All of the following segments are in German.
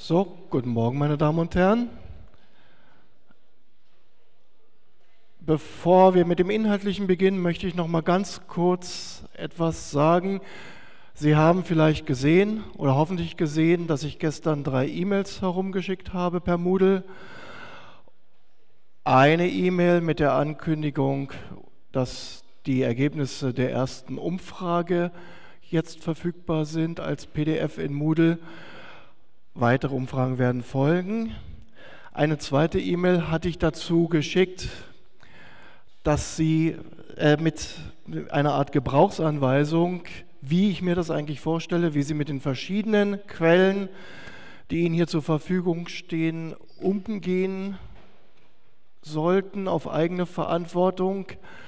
So, guten Morgen, meine Damen und Herren. Bevor wir mit dem Inhaltlichen beginnen, möchte ich noch mal ganz kurz etwas sagen. Sie haben vielleicht gesehen oder hoffentlich gesehen, dass ich gestern 3 E-Mails herumgeschickt habe per Moodle. Eine E-Mail mit der Ankündigung, dass die Ergebnisse der ersten Umfrage jetzt verfügbar sind als PDF in Moodle. Weitere Umfragen werden folgen. Eine zweite E-Mail hatte ich dazu geschickt, dass Sie mit einer Art Gebrauchsanweisung, wie ich mir das eigentlich vorstelle, wie Sie mit den verschiedenen Quellen, die Ihnen hier zur Verfügung stehen, umgehen sollten auf eigene Verantwortung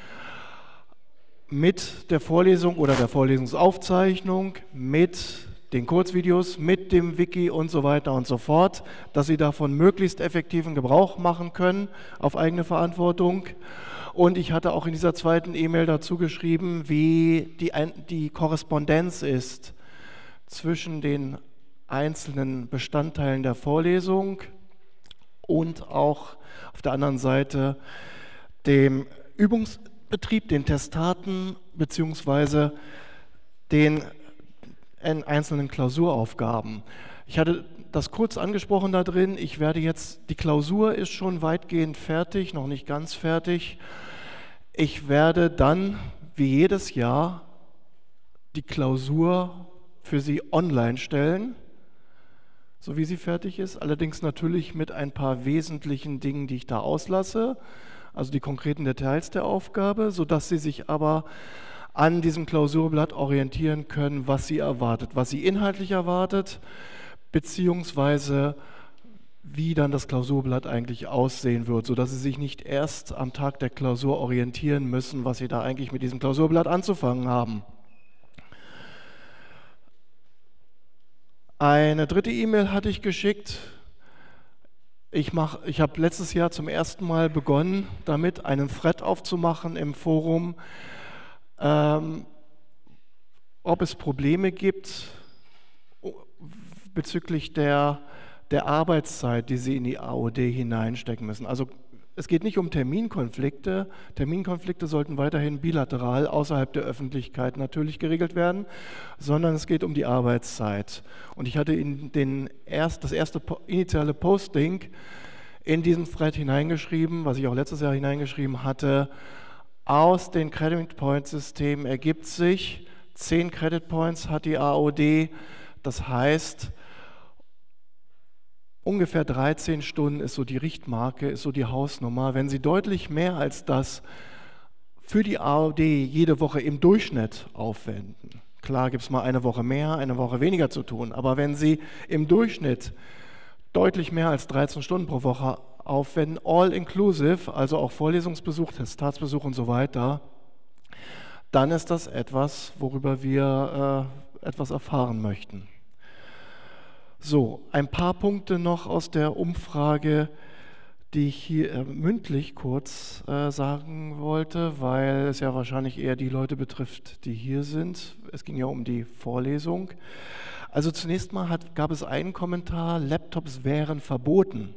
mit der Vorlesung oder der Vorlesungsaufzeichnung, mit den Kurzvideos, mit dem Wiki und so weiter und so fort, dass Sie davon möglichst effektiven Gebrauch machen können auf eigene Verantwortung. Und ich hatte auch in dieser zweiten E-Mail dazu geschrieben, wie die Korrespondenz ist zwischen den einzelnen Bestandteilen der Vorlesung und auch auf der anderen Seite dem Übungsbetrieb, den Testaten beziehungsweise den einzelnen Klausuraufgaben. Ich hatte das kurz angesprochen da drin. Ich werde jetzt, die Klausur ist schon weitgehend fertig, noch nicht ganz fertig. Ich werde dann, wie jedes Jahr, die Klausur für Sie online stellen, so wie sie fertig ist, allerdings natürlich mit ein paar wesentlichen Dingen, die ich da auslasse, also die konkreten Details der Aufgabe, sodass Sie sich aber an diesem Klausurblatt orientieren können, was Sie erwartet, was Sie inhaltlich erwartet, beziehungsweise wie dann das Klausurblatt eigentlich aussehen wird, sodass Sie sich nicht erst am Tag der Klausur orientieren müssen, was Sie da eigentlich mit diesem Klausurblatt anzufangen haben. Eine dritte E-Mail hatte ich geschickt. Ich habe letztes Jahr zum ersten Mal begonnen, damit einen Thread aufzumachen im Forum, ob es Probleme gibt bezüglich der Arbeitszeit, die Sie in die AOD hineinstecken müssen. Also es geht nicht um Terminkonflikte. Terminkonflikte sollten weiterhin bilateral außerhalb der Öffentlichkeit natürlich geregelt werden, sondern es geht um die Arbeitszeit. Und ich hatte in das erste initiale Posting in diesen Thread hineingeschrieben, was ich auch letztes Jahr hineingeschrieben hatte: Aus den Credit Point Systemen ergibt sich, 10 Credit Points hat die AOD, das heißt, ungefähr 13 Stunden ist so die Richtmarke, ist so die Hausnummer. Wenn Sie deutlich mehr als das für die AOD jede Woche im Durchschnitt aufwenden, klar gibt es mal eine Woche mehr, eine Woche weniger zu tun, aber wenn Sie im Durchschnitt deutlich mehr als 13 Stunden pro Woche aufwenden, all inclusive, also auch Vorlesungsbesuch, Testatsbesuch und so weiter, dann ist das etwas, worüber wir etwas erfahren möchten. So, ein paar Punkte noch aus der Umfrage, die ich hier mündlich kurz sagen wollte, weil es ja wahrscheinlich eher die Leute betrifft, die hier sind. Es ging ja um die Vorlesung. Also zunächst mal gab es einen Kommentar: Laptops wären verboten.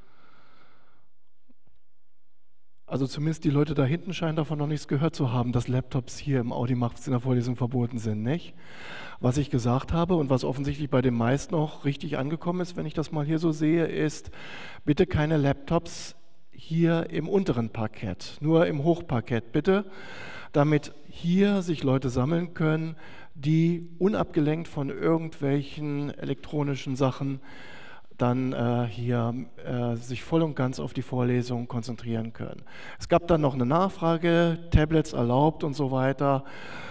Also zumindest die Leute da hinten scheinen davon noch nichts gehört zu haben, dass Laptops hier im Audimax in der Vorlesung verboten sind, nicht? Was ich gesagt habe und was offensichtlich bei den meisten auch richtig angekommen ist, wenn ich das mal hier so sehe, ist: Bitte keine Laptops hier im unteren Parkett, nur im Hochparkett bitte, damit hier sich Leute sammeln können, die unabgelenkt von irgendwelchen elektronischen Sachen dann hier sich voll und ganz auf die Vorlesung konzentrieren können. Es gab dann noch eine Nachfrage, Tablets erlaubt und so weiter.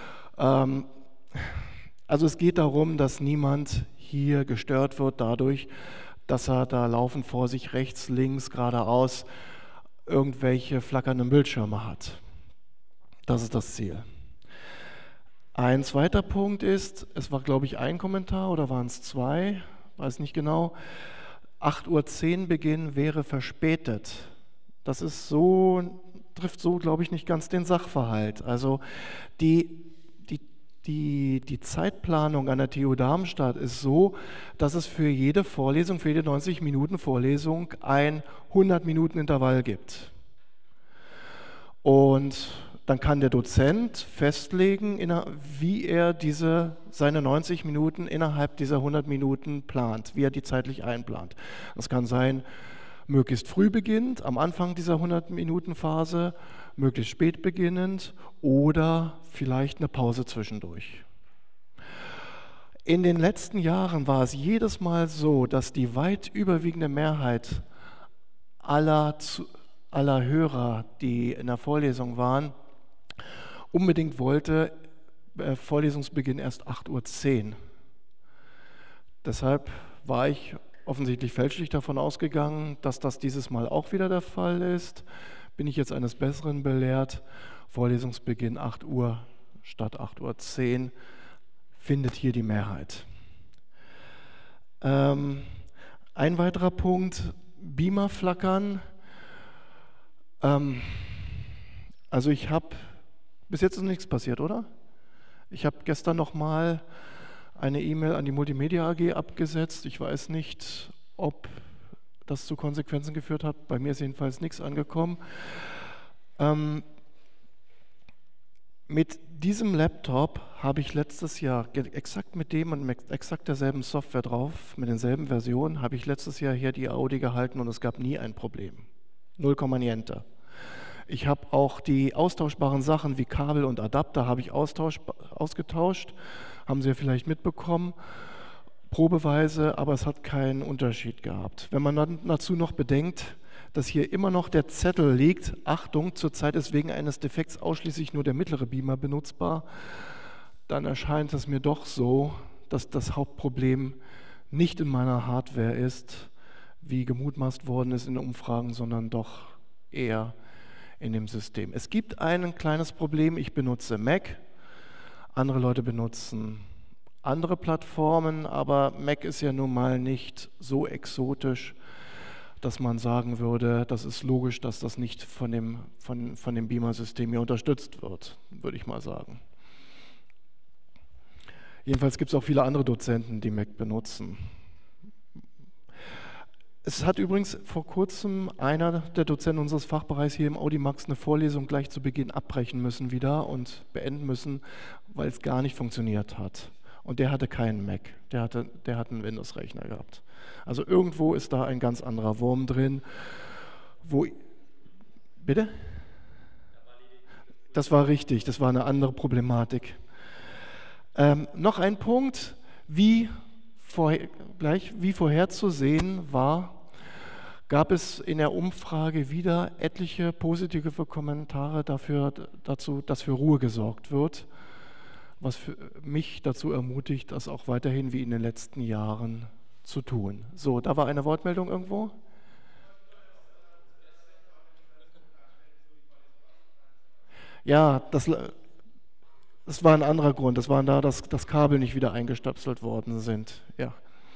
Also es geht darum, dass niemand hier gestört wird dadurch, dass er da laufend vor sich rechts, links, geradeaus irgendwelche flackernden Bildschirme hat. Das ist das Ziel. Ein zweiter Punkt ist, es war glaube ich ein Kommentar oder waren es 2, weiß nicht genau: 8:10 Uhr Beginn wäre verspätet. Das ist so, trifft so, glaube ich, nicht ganz den Sachverhalt. Also die die Zeitplanung an der TU Darmstadt ist so, dass es für jede Vorlesung, für jede 90-Minuten-Vorlesung ein 100-Minuten-Intervall gibt. Und dann kann der Dozent festlegen, wie er seine 90 Minuten innerhalb dieser 100 Minuten plant, wie er die zeitlich einplant. Das kann sein, möglichst früh beginnend, am Anfang dieser 100-Minuten-Phase, möglichst spät beginnend oder vielleicht eine Pause zwischendurch. In den letzten Jahren war es jedes Mal so, dass die weit überwiegende Mehrheit aller Hörer, die in der Vorlesung waren, unbedingt wollte Vorlesungsbeginn erst 8:10 Uhr. Deshalb war ich offensichtlich fälschlich davon ausgegangen, dass das dieses Mal auch wieder der Fall ist. Bin ich jetzt eines Besseren belehrt. Vorlesungsbeginn 8 Uhr statt 8:10 Uhr findet hier die Mehrheit. Ein weiterer Punkt, Beamer flackern. Also bis jetzt ist nichts passiert, oder? Ich habe gestern nochmal eine E-Mail an die Multimedia AG abgesetzt. Ich weiß nicht, ob das zu Konsequenzen geführt hat. Bei mir ist jedenfalls nichts angekommen. Mit diesem Laptop habe ich letztes Jahr, exakt mit dem und mit exakt derselben Software drauf, mit denselben Versionen, habe ich letztes Jahr hier die Audi gehalten und es gab nie ein Problem. 0, niente. Ich habe auch die austauschbaren Sachen wie Kabel und Adapter habe ich ausgetauscht, haben Sie ja vielleicht mitbekommen, probeweise, aber es hat keinen Unterschied gehabt. Wenn man dann dazu noch bedenkt, dass hier immer noch der Zettel liegt, Achtung, zurzeit ist wegen eines Defekts ausschließlich nur der mittlere Beamer benutzbar, dann erscheint es mir doch so, dass das Hauptproblem nicht in meiner Hardware ist, wie gemutmaßt worden ist in den Umfragen, sondern doch eher in dem System. Es gibt ein kleines Problem, ich benutze Mac, andere Leute benutzen andere Plattformen, aber Mac ist ja nun mal nicht so exotisch, dass man sagen würde, das ist logisch, dass das nicht von dem Beamer-System hier unterstützt wird, würde ich mal sagen. Jedenfalls gibt es auch viele andere Dozenten, die Mac benutzen. Es hat übrigens vor kurzem einer der Dozenten unseres Fachbereichs hier im Audimax eine Vorlesung gleich zu Beginn abbrechen müssen wieder und beenden müssen, weil es gar nicht funktioniert hat. Und der hatte keinen Mac, der hat einen Windows-Rechner gehabt. Also irgendwo ist da ein ganz anderer Wurm drin. Bitte? Das war richtig, das war eine andere Problematik. Noch ein Punkt, wie vorherzusehen war, gab es in der Umfrage wieder etliche positive Kommentare dazu, dass für Ruhe gesorgt wird, was für mich dazu ermutigt, das auch weiterhin wie in den letzten Jahren zu tun. So, da war eine Wortmeldung irgendwo? Ja, das war ein anderer Grund. Das war da, dass das Kabel nicht wieder eingestöpselt worden sind. Ja.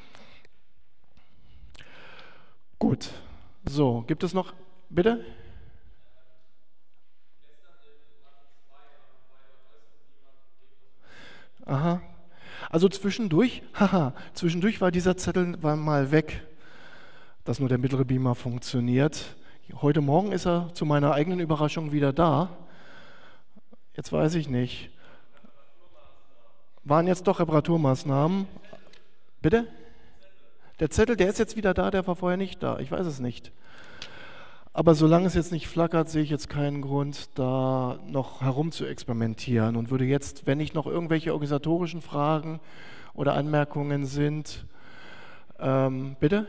Gut. So, gibt es noch, bitte? Aha. Also zwischendurch war dieser Zettel mal weg, dass nur der mittlere Beamer funktioniert. Heute Morgen ist er zu meiner eigenen Überraschung wieder da. Jetzt weiß ich nicht. Waren jetzt doch Reparaturmaßnahmen? Bitte? Der Zettel, der ist jetzt wieder da, der war vorher nicht da. Ich weiß es nicht. Aber solange es jetzt nicht flackert, sehe ich jetzt keinen Grund, da noch herum zu experimentieren und würde jetzt, wenn nicht noch irgendwelche organisatorischen Fragen oder Anmerkungen sind, bitte?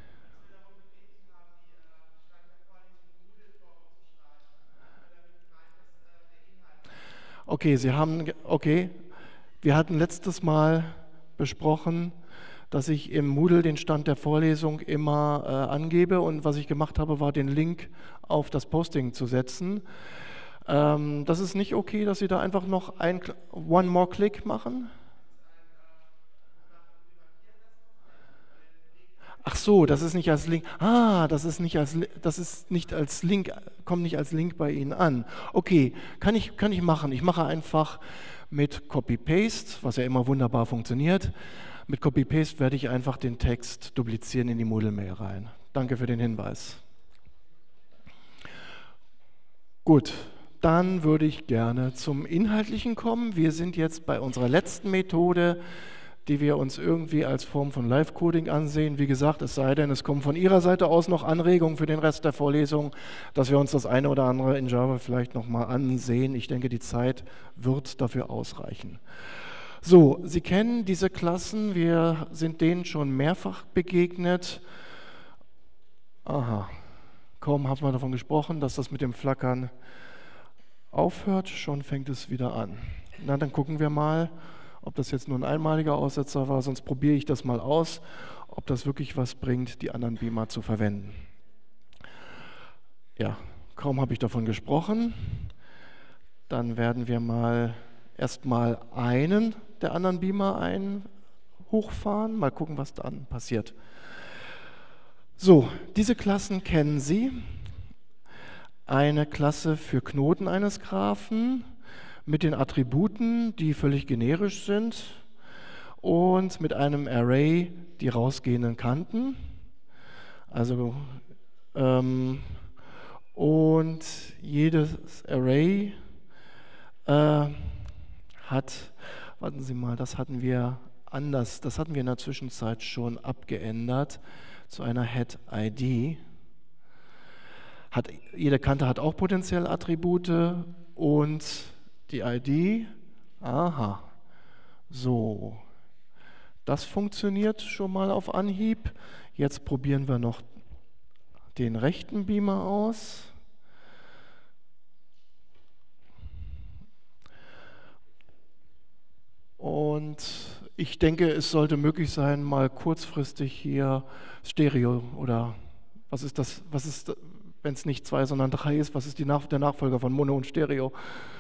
Okay, wir hatten letztes Mal besprochen, dass ich im Moodle den Stand der Vorlesung immer angebe und was ich gemacht habe, war den Link auf das Posting zu setzen. Das ist nicht okay, dass Sie da einfach noch One More Click machen? Ach so, das ist nicht als Link. Das ist nicht als Link, kommt nicht als Link bei Ihnen an. Okay, kann ich machen. Ich mache einfach mit Copy-Paste, was ja immer wunderbar funktioniert. Mit Copy-Paste werde ich einfach den Text duplizieren in die Moodle-Mail rein. Danke für den Hinweis. Gut, dann würde ich gerne zum Inhaltlichen kommen. Wir sind jetzt bei unserer letzten Methode, die wir uns irgendwie als Form von Live-Coding ansehen. Wie gesagt, es sei denn, es kommen von Ihrer Seite aus noch Anregungen für den Rest der Vorlesung, dass wir uns das eine oder andere in Java vielleicht nochmal ansehen. Ich denke, die Zeit wird dafür ausreichen. So, Sie kennen diese Klassen, wir sind denen schon mehrfach begegnet. Aha, kaum haben wir davon gesprochen, dass das mit dem Flackern aufhört, schon fängt es wieder an. Na, dann gucken wir mal, ob das jetzt nur ein einmaliger Aussetzer war, sonst probiere ich das mal aus, ob das wirklich was bringt, die anderen Beamer zu verwenden. Ja, kaum habe ich davon gesprochen. Dann werden wir mal erstmal einen der anderen Beamer hochfahren, mal gucken, was dann passiert. So, diese Klassen kennen Sie. Eine Klasse für Knoten eines Graphen mit den Attributen, die völlig generisch sind, und mit einem Array die rausgehenden Kanten. Also, und jedes Array hat, warten Sie mal, das hatten wir anders, das hatten wir in der Zwischenzeit schon abgeändert zu einer Head-ID. Jede Kante hat auch potenziell Attribute und die ID, aha, so, das funktioniert schon mal auf Anhieb. Jetzt probieren wir noch den rechten Beamer aus. Und ich denke, es sollte möglich sein, mal kurzfristig hier Stereo oder was ist das, wenn es nicht 2, sondern 3 ist, was ist der Nachfolger von Mono und Stereo?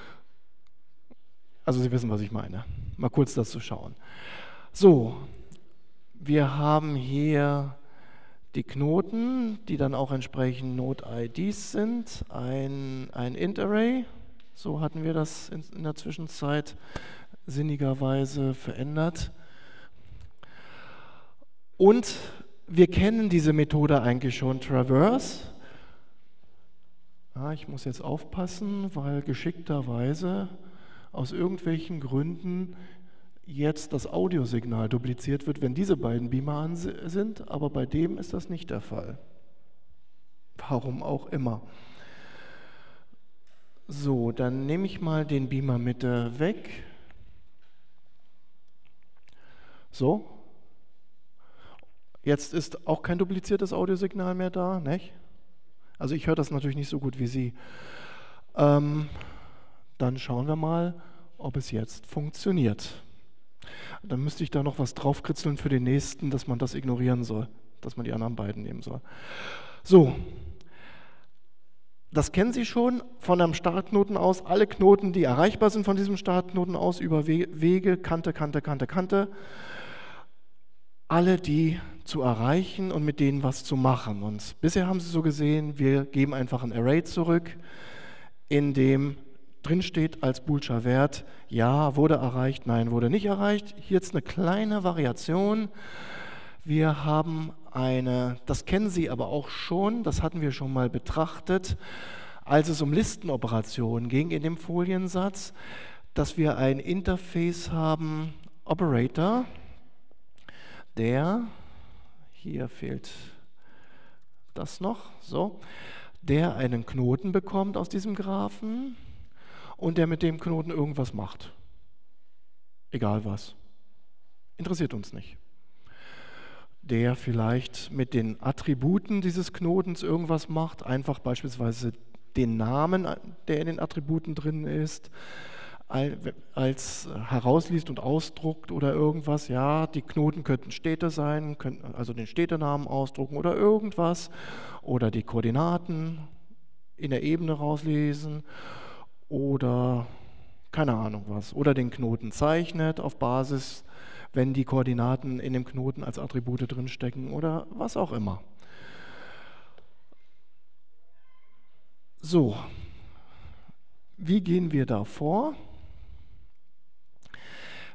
Also Sie wissen, was ich meine. Mal kurz dazu schauen. So, wir haben hier die Knoten, die dann auch entsprechend Node-IDs sind, ein Int-Array, so hatten wir das in der Zwischenzeit sinnigerweise verändert. Und wir kennen diese Methode eigentlich schon, Traverse. Ja, ich muss jetzt aufpassen, weil geschickterweise aus irgendwelchen Gründen jetzt das Audiosignal dupliziert wird, wenn diese beiden Beamer an sind, aber bei dem ist das nicht der Fall. Warum auch immer. So, dann nehme ich mal den Beamer Mitte weg. So. Jetzt ist auch kein dupliziertes Audiosignal mehr da, nicht? Also ich höre das natürlich nicht so gut wie Sie. Dann schauen wir mal, ob es jetzt funktioniert. Dann müsste ich da noch was draufkritzeln für den nächsten, dass man das ignorieren soll, dass man die anderen beiden nehmen soll. So, das kennen Sie schon von einem Startknoten aus. Alle Knoten, die erreichbar sind von diesem Startknoten aus, über Wege, Kante, Kante, Kante, Kante. Alle die zu erreichen und mit denen was zu machen. Und bisher haben Sie so gesehen, wir geben einfach ein Array zurück, in dem drin steht als boolscher Wert, ja, wurde erreicht, nein, wurde nicht erreicht. Hier jetzt eine kleine Variation. Wir haben das kennen Sie aber auch schon, das hatten wir schon mal betrachtet, als es um Listenoperationen ging in dem Foliensatz, dass wir ein Interface haben, Operator, der, hier fehlt das noch, so, der einen Knoten bekommt aus diesem Graphen und der mit dem Knoten irgendwas macht. Egal was. Interessiert uns nicht. Der vielleicht mit den Attributen dieses Knotens irgendwas macht, einfach beispielsweise den Namen, der in den Attributen drin ist, als herausliest und ausdruckt oder irgendwas. Ja, die Knoten könnten Städte sein, könnten also den Städtenamen ausdrucken oder irgendwas. Oder die Koordinaten in der Ebene rauslesen oder keine Ahnung was. Oder den Knoten zeichnet auf Basis, wenn die Koordinaten in dem Knoten als Attribute drinstecken oder was auch immer. So, wie gehen wir da vor?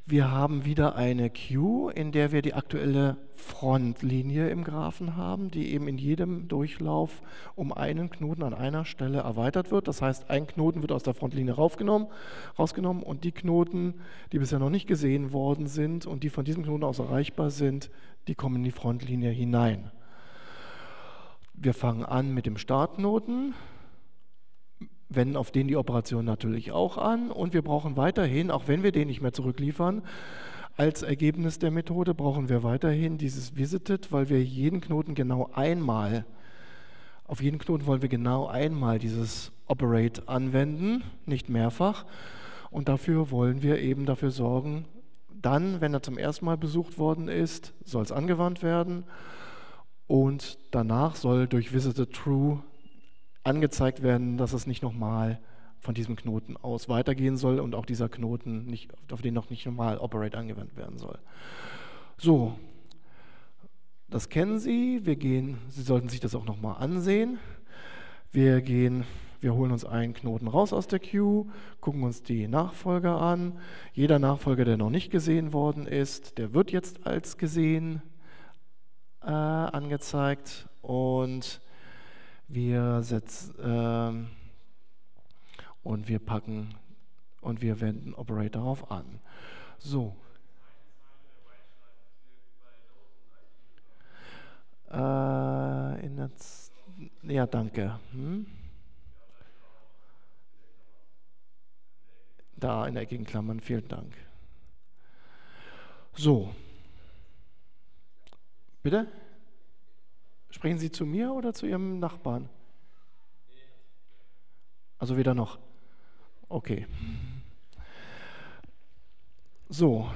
Wir haben wieder eine Queue, in der wir die aktuelle Frontlinie im Graphen haben, die eben in jedem Durchlauf um einen Knoten an einer Stelle erweitert wird. Das heißt, ein Knoten wird aus der Frontlinie rausgenommen und die Knoten, die bisher noch nicht gesehen worden sind und die von diesem Knoten aus erreichbar sind, die kommen in die Frontlinie hinein. Wir fangen an mit dem Startknoten, wenden auf den die Operation natürlich auch an und wir brauchen weiterhin, auch wenn wir den nicht mehr zurückliefern, als Ergebnis der Methode brauchen wir weiterhin dieses Visited, weil wir jeden Knoten genau einmal, auf jeden Knoten wollen wir genau einmal dieses Operate anwenden, nicht mehrfach. Und dafür wollen wir eben dafür sorgen, dann, wenn er zum ersten Mal besucht worden ist, soll es angewandt werden und danach soll durch Visited True angezeigt werden, dass es nicht nochmal von diesem Knoten aus weitergehen soll und auch dieser Knoten, nicht, auf den noch nicht nochmal Operate angewandt werden soll. So, das kennen Sie. Sie sollten sich das auch nochmal ansehen. Wir holen uns einen Knoten raus aus der Queue, gucken uns die Nachfolger an. Jeder Nachfolger, der noch nicht gesehen worden ist, der wird jetzt als gesehen angezeigt und wir wenden Operate darauf an. So. Ja, danke. Da in der eckigen Klammern, vielen Dank. So. Bitte? Sprechen Sie zu mir oder zu Ihrem Nachbarn? Also weder noch. Okay. So.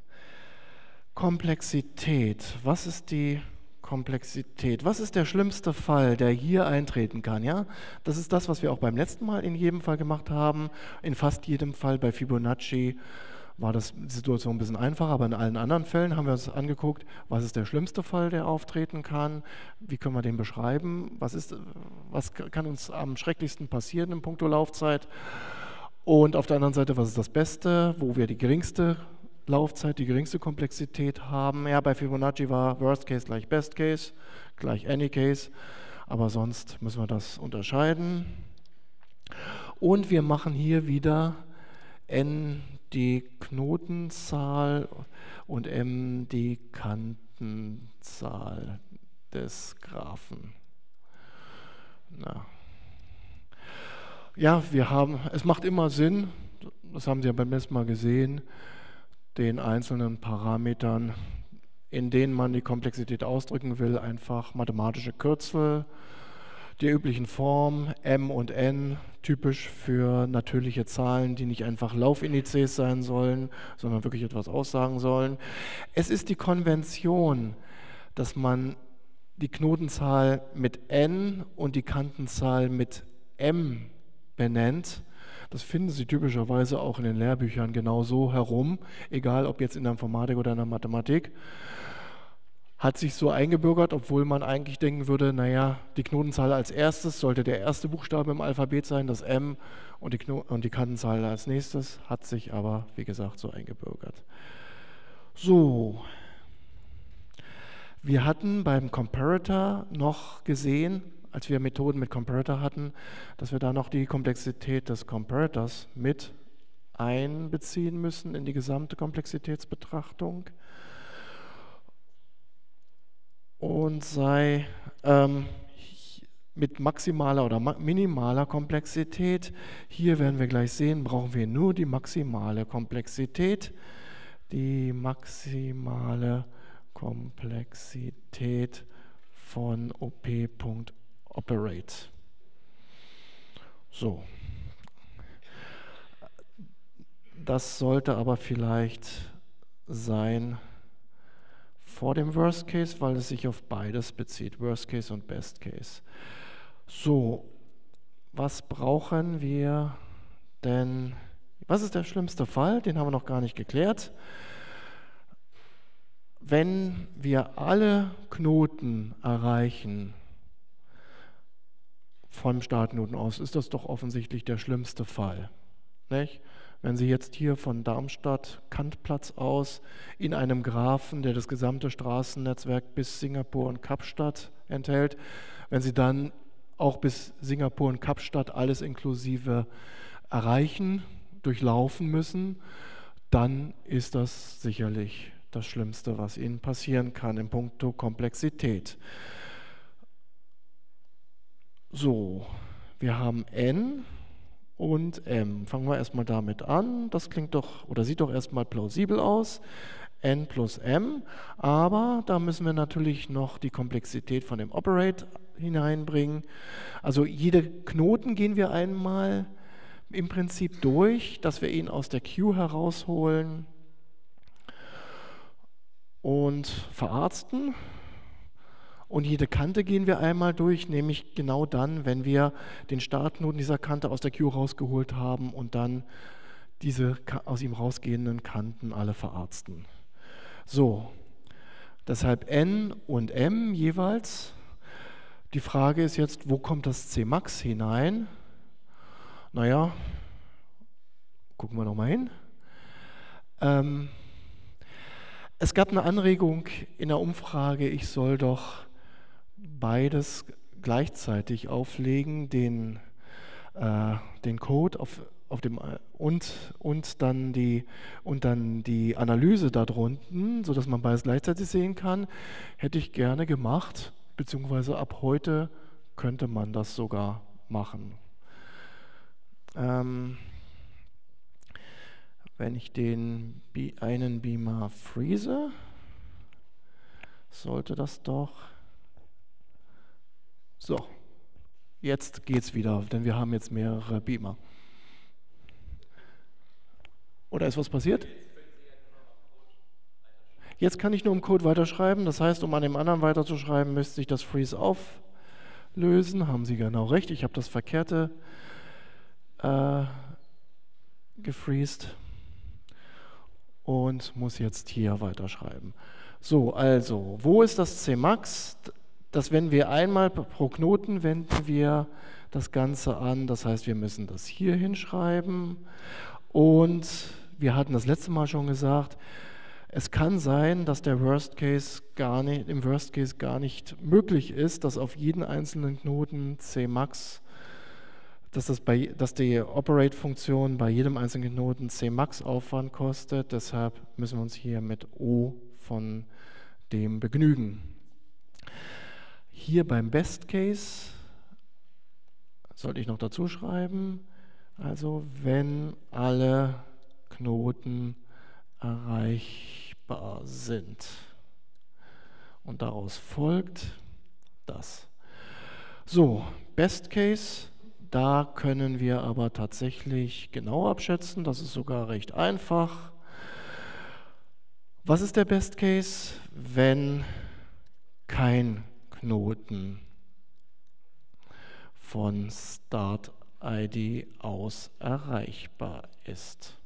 Komplexität. Was ist die Komplexität? Was ist der schlimmste Fall, der hier eintreten kann? Ja? Das ist das, was wir auch beim letzten Mal in jedem Fall gemacht haben. In fast jedem Fall bei Fibonacci war die Situation ein bisschen einfacher, aber in allen anderen Fällen haben wir uns angeguckt, was ist der schlimmste Fall, der auftreten kann, wie können wir den beschreiben, was kann uns am schrecklichsten passieren in puncto Laufzeit und auf der anderen Seite, was ist das Beste, wo wir die geringste Laufzeit, die geringste Komplexität haben. Ja, bei Fibonacci war Worst Case gleich Best Case, gleich Any Case, aber sonst müssen wir das unterscheiden. Und wir machen hier wieder N die Knotenzahl und M die Kantenzahl des Graphen. Na. Ja, es macht immer Sinn, das haben Sie ja beim letzten Mal gesehen, den einzelnen Parametern, in denen man die Komplexität ausdrücken will, einfach mathematische Kürzel, die üblichen Formen M und N, typisch für natürliche Zahlen, die nicht einfach Laufindizes sein sollen, sondern wirklich etwas aussagen sollen. Es ist die Konvention, dass man die Knotenzahl mit N und die Kantenzahl mit M benennt. Das finden Sie typischerweise auch in den Lehrbüchern genau so herum, egal ob jetzt in der Informatik oder in der Mathematik. Hat sich so eingebürgert, obwohl man eigentlich denken würde, naja, die Knotenzahl als erstes sollte der erste Buchstabe im Alphabet sein, das M, und die Kantenzahl als nächstes, hat sich aber, wie gesagt, so eingebürgert. So, wir hatten beim Comparator noch gesehen, als wir Methoden mit Comparator hatten, dass wir da noch die Komplexität des Comparators mit einbeziehen müssen in die gesamte Komplexitätsbetrachtung. Und sei mit maximaler oder minimaler Komplexität. Hier werden wir gleich sehen, brauchen wir nur die maximale Komplexität. Die maximale Komplexität von op.operate. So. Das sollte aber vielleicht sein vor dem Worst Case, weil es sich auf beides bezieht, Worst Case und Best Case. So, was brauchen wir denn? Was ist der schlimmste Fall? Den haben wir noch gar nicht geklärt. Wenn wir alle Knoten erreichen vom Startknoten aus, ist das doch offensichtlich der schlimmste Fall. Nicht? Wenn Sie jetzt hier von Darmstadt Kantplatz aus in einem Graphen, der das gesamte Straßennetzwerk bis Singapur und Kapstadt enthält, wenn Sie dann auch bis Singapur und Kapstadt alles inklusive erreichen, durchlaufen müssen, dann ist das sicherlich das Schlimmste, was Ihnen passieren kann in puncto Komplexität. So, wir haben N und M. Fangen wir erstmal damit an. Das klingt doch oder sieht doch erstmal plausibel aus. N plus M, aber da müssen wir natürlich noch die Komplexität von dem Operate hineinbringen. Also jede Knoten gehen wir einmal im Prinzip durch, dass wir ihn aus der Queue herausholen und verarzten. Und jede Kante gehen wir einmal durch, nämlich genau dann, wenn wir den Startknoten dieser Kante aus der Queue rausgeholt haben und dann diese aus ihm rausgehenden Kanten alle verarzten. So, deshalb N und M jeweils. Die Frage ist jetzt, wo kommt das Cmax hinein? Naja, gucken wir nochmal hin. Es gab eine Anregung in der Umfrage, ich soll doch beides gleichzeitig auflegen, den Code auf dem und dann die Analyse darunter, sodass man beides gleichzeitig sehen kann, hätte ich gerne gemacht, beziehungsweise ab heute könnte man das sogar machen. Wenn ich den einen Beamer freeze, sollte das doch... So, jetzt geht's wieder, denn wir haben jetzt mehrere Beamer. Oder ist was passiert? Jetzt kann ich nur im Code weiterschreiben, das heißt, um an dem anderen weiterzuschreiben, müsste sich das Freeze auflösen. Haben Sie genau recht, ich habe das Verkehrte gefreezed und muss jetzt hier weiterschreiben. So, also, wo ist das Cmax? Das wenden wir einmal pro Knoten, wenden wir das Ganze an. Das heißt, wir müssen das hier hinschreiben. Und wir hatten das letzte Mal schon gesagt, es kann sein, dass der im Worst Case gar nicht möglich ist, dass auf jeden einzelnen Knoten Cmax, dass die Operate-Funktion bei jedem einzelnen Knoten Cmax Aufwand kostet. Deshalb müssen wir uns hier mit O von dem begnügen. Hier beim Best Case sollte ich noch dazu schreiben, also wenn alle Knoten erreichbar sind. Und daraus folgt das. So, Best Case, da können wir aber tatsächlich genau abschätzen, das ist sogar recht einfach. Was ist der Best Case, wenn kein Knoten von Start-ID aus erreichbar ist?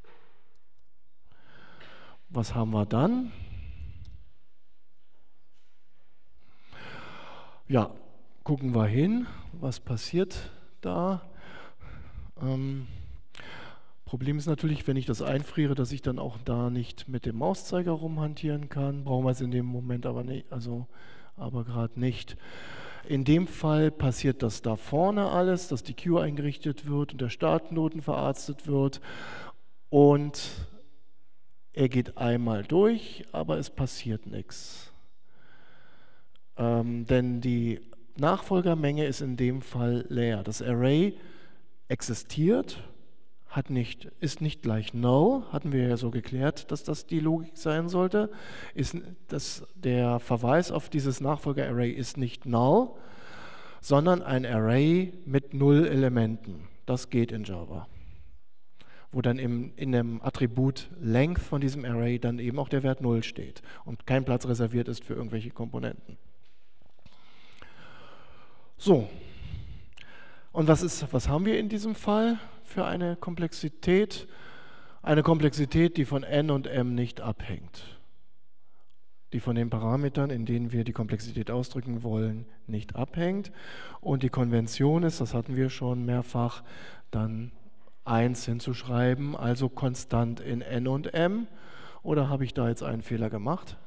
Was haben wir dann? Ja, gucken wir hin, was passiert da. Problem ist natürlich, wenn ich das einfriere, dass ich dann auch da nicht mit dem Mauszeiger rumhantieren kann. Brauchen wir es in dem Moment aber nicht, aber gerade nicht. In dem Fall passiert das da vorne alles, dass die Queue eingerichtet wird und der Startknoten verarztet wird und er geht einmal durch, aber es passiert nichts. Denn die Nachfolgermenge ist in dem Fall leer. Das Array existiert, ist nicht gleich null, hatten wir ja so geklärt, dass das die Logik sein sollte. Der Verweis auf dieses Nachfolger-Array ist nicht null, sondern ein Array mit 0 Elementen. Das geht in Java. Wo dann in dem Attribut Length von diesem Array dann eben auch der Wert 0 steht und kein Platz reserviert ist für irgendwelche Komponenten. So, und was haben wir in diesem Fall für eine Komplexität? Eine Komplexität, die von n und m nicht abhängt. Die von den Parametern, in denen wir die Komplexität ausdrücken wollen, nicht abhängt. Und die Konvention ist, das hatten wir schon mehrfach, dann 1 hinzuschreiben, also konstant in n und m. Oder habe ich da jetzt einen Fehler gemacht?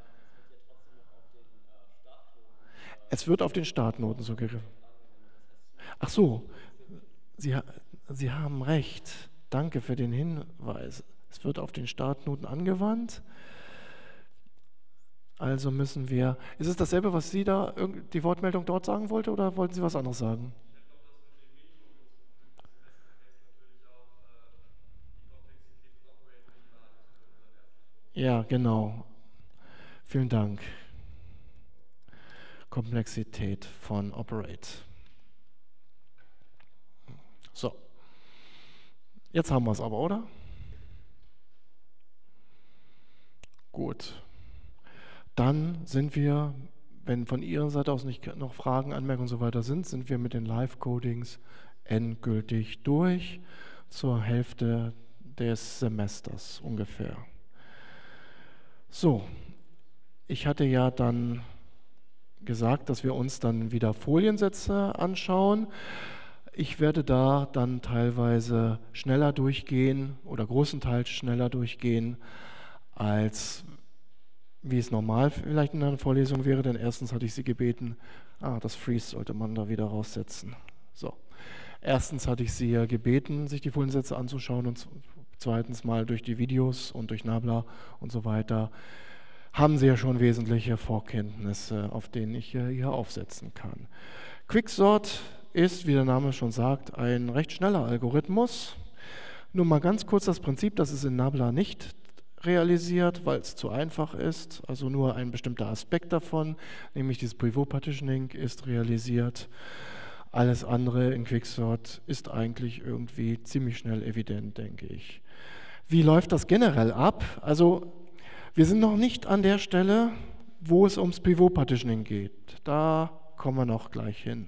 Es wird auf den Startnoten zugegriffen. Ach so, Sie haben recht. Danke für den Hinweis. Es wird auf den Startnoten angewandt. Also müssen wir... Ist es dasselbe, was Sie da, die Wortmeldung dort sagen wollte, oder wollten Sie was anderes sagen? Ja, genau. Vielen Dank. Komplexität von Operate. So. Jetzt haben wir es aber, oder? Gut. Dann sind wir, wenn von Ihrer Seite aus nicht noch Fragen, Anmerkungen und so weiter sind wir mit den Live-Codings endgültig durch, zur Hälfte des Semesters ungefähr. So, ich hatte ja dann gesagt, dass wir uns dann wieder Foliensätze anschauen. Ich werde da dann teilweise schneller durchgehen oder großenteils schneller durchgehen, als wie es normal vielleicht in einer Vorlesung wäre, denn erstens hatte ich Sie gebeten, das Freeze sollte man da wieder raussetzen. So. Erstens hatte ich Sie ja gebeten, sich die Foliensätze anzuschauen, und zweitens mal durch die Videos und durch Nabla und so weiter haben Sie ja schon wesentliche Vorkenntnisse, auf denen ich hier aufsetzen kann. Quicksort ist, wie der Name schon sagt, ein recht schneller Algorithmus. Nur mal ganz kurz das Prinzip, das ist in Nabla nicht realisiert, weil es zu einfach ist, also nur ein bestimmter Aspekt davon, nämlich dieses Pivot Partitioning ist realisiert. Alles andere in Quicksort ist eigentlich irgendwie ziemlich schnell evident, denke ich. Wie läuft das generell ab? Also wir sind noch nicht an der Stelle, wo es ums Pivot Partitioning geht. Da kommen wir noch gleich hin.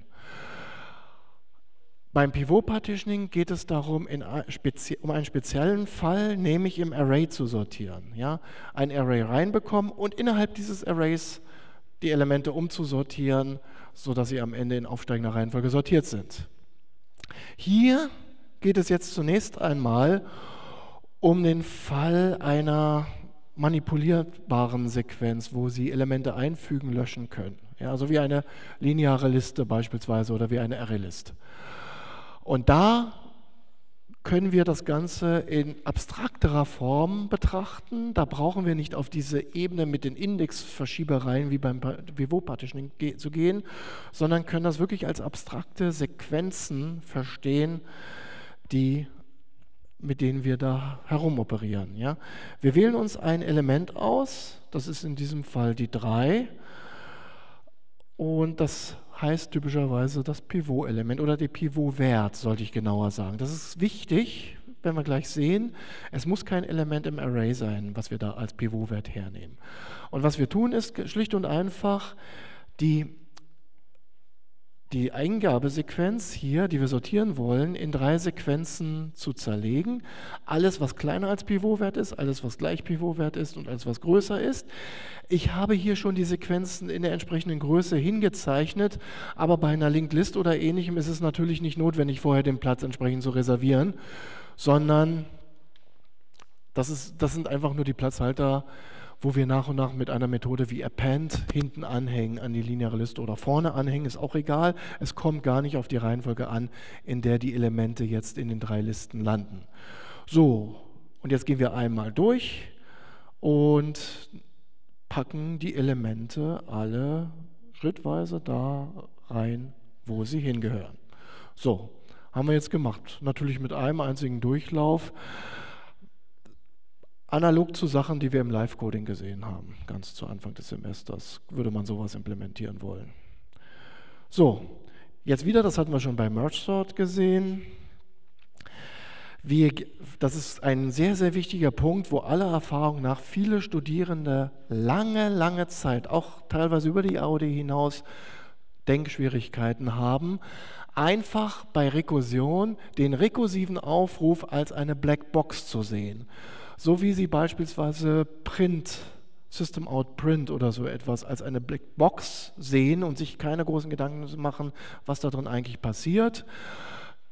Beim Pivot Partitioning geht es darum, um einen speziellen Fall, nämlich im Array zu sortieren. Ja? Ein Array reinbekommen und innerhalb dieses Arrays die Elemente umzusortieren, sodass sie am Ende in aufsteigender Reihenfolge sortiert sind. Hier geht es jetzt zunächst einmal um den Fall einer manipulierbaren Sequenz, wo Sie Elemente einfügen, löschen können. Ja, also wie eine lineare Liste beispielsweise oder wie eine Array-List. Und da können wir das Ganze in abstrakterer Form betrachten. Da brauchen wir nicht auf diese Ebene mit den Indexverschiebereien wie beim Pivot Partitioning zu gehen, sondern können das wirklich als abstrakte Sequenzen verstehen, mit denen wir da herumoperieren. Ja? Wir wählen uns ein Element aus, das ist in diesem Fall die 3, und das heißt typischerweise das Pivot-Element oder der Pivot-Wert, sollte ich genauer sagen. Das ist wichtig, wenn wir gleich sehen. Es muss kein Element im Array sein, was wir da als Pivot-Wert hernehmen. Und was wir tun, ist schlicht und einfach die Eingabesequenz hier, die wir sortieren wollen, in 3 Sequenzen zu zerlegen. Alles, was kleiner als Pivotwert ist, alles, was gleich Pivotwert ist und alles, was größer ist. Ich habe hier schon die Sequenzen in der entsprechenden Größe hingezeichnet, aber bei einer Linked List oder Ähnlichem ist es natürlich nicht notwendig, vorher den Platz entsprechend zu reservieren, sondern das sind einfach nur die Platzhalter, wo wir nach und nach mit einer Methode wie Append hinten anhängen an die lineare Liste oder vorne anhängen, ist auch egal. Es kommt gar nicht auf die Reihenfolge an, in der die Elemente jetzt in den 3 Listen landen. So, und jetzt gehen wir einmal durch und packen die Elemente alle schrittweise da rein, wo sie hingehören. So, haben wir jetzt gemacht. Natürlich mit einem einzigen Durchlauf. Analog zu Sachen, die wir im Live-Coding gesehen haben, ganz zu Anfang des Semesters, würde man sowas implementieren wollen. So, jetzt wieder, das hatten wir schon bei MergeSort gesehen. Das ist ein sehr, sehr wichtiger Punkt, wo aller Erfahrung nach viele Studierende lange Zeit, auch teilweise über die AOD hinaus, Denkschwierigkeiten haben, einfach bei Rekursion den rekursiven Aufruf als eine Blackbox zu sehen. So wie Sie beispielsweise System Out Print oder so etwas als eine Blackbox sehen und sich keine großen Gedanken machen, was da drin eigentlich passiert.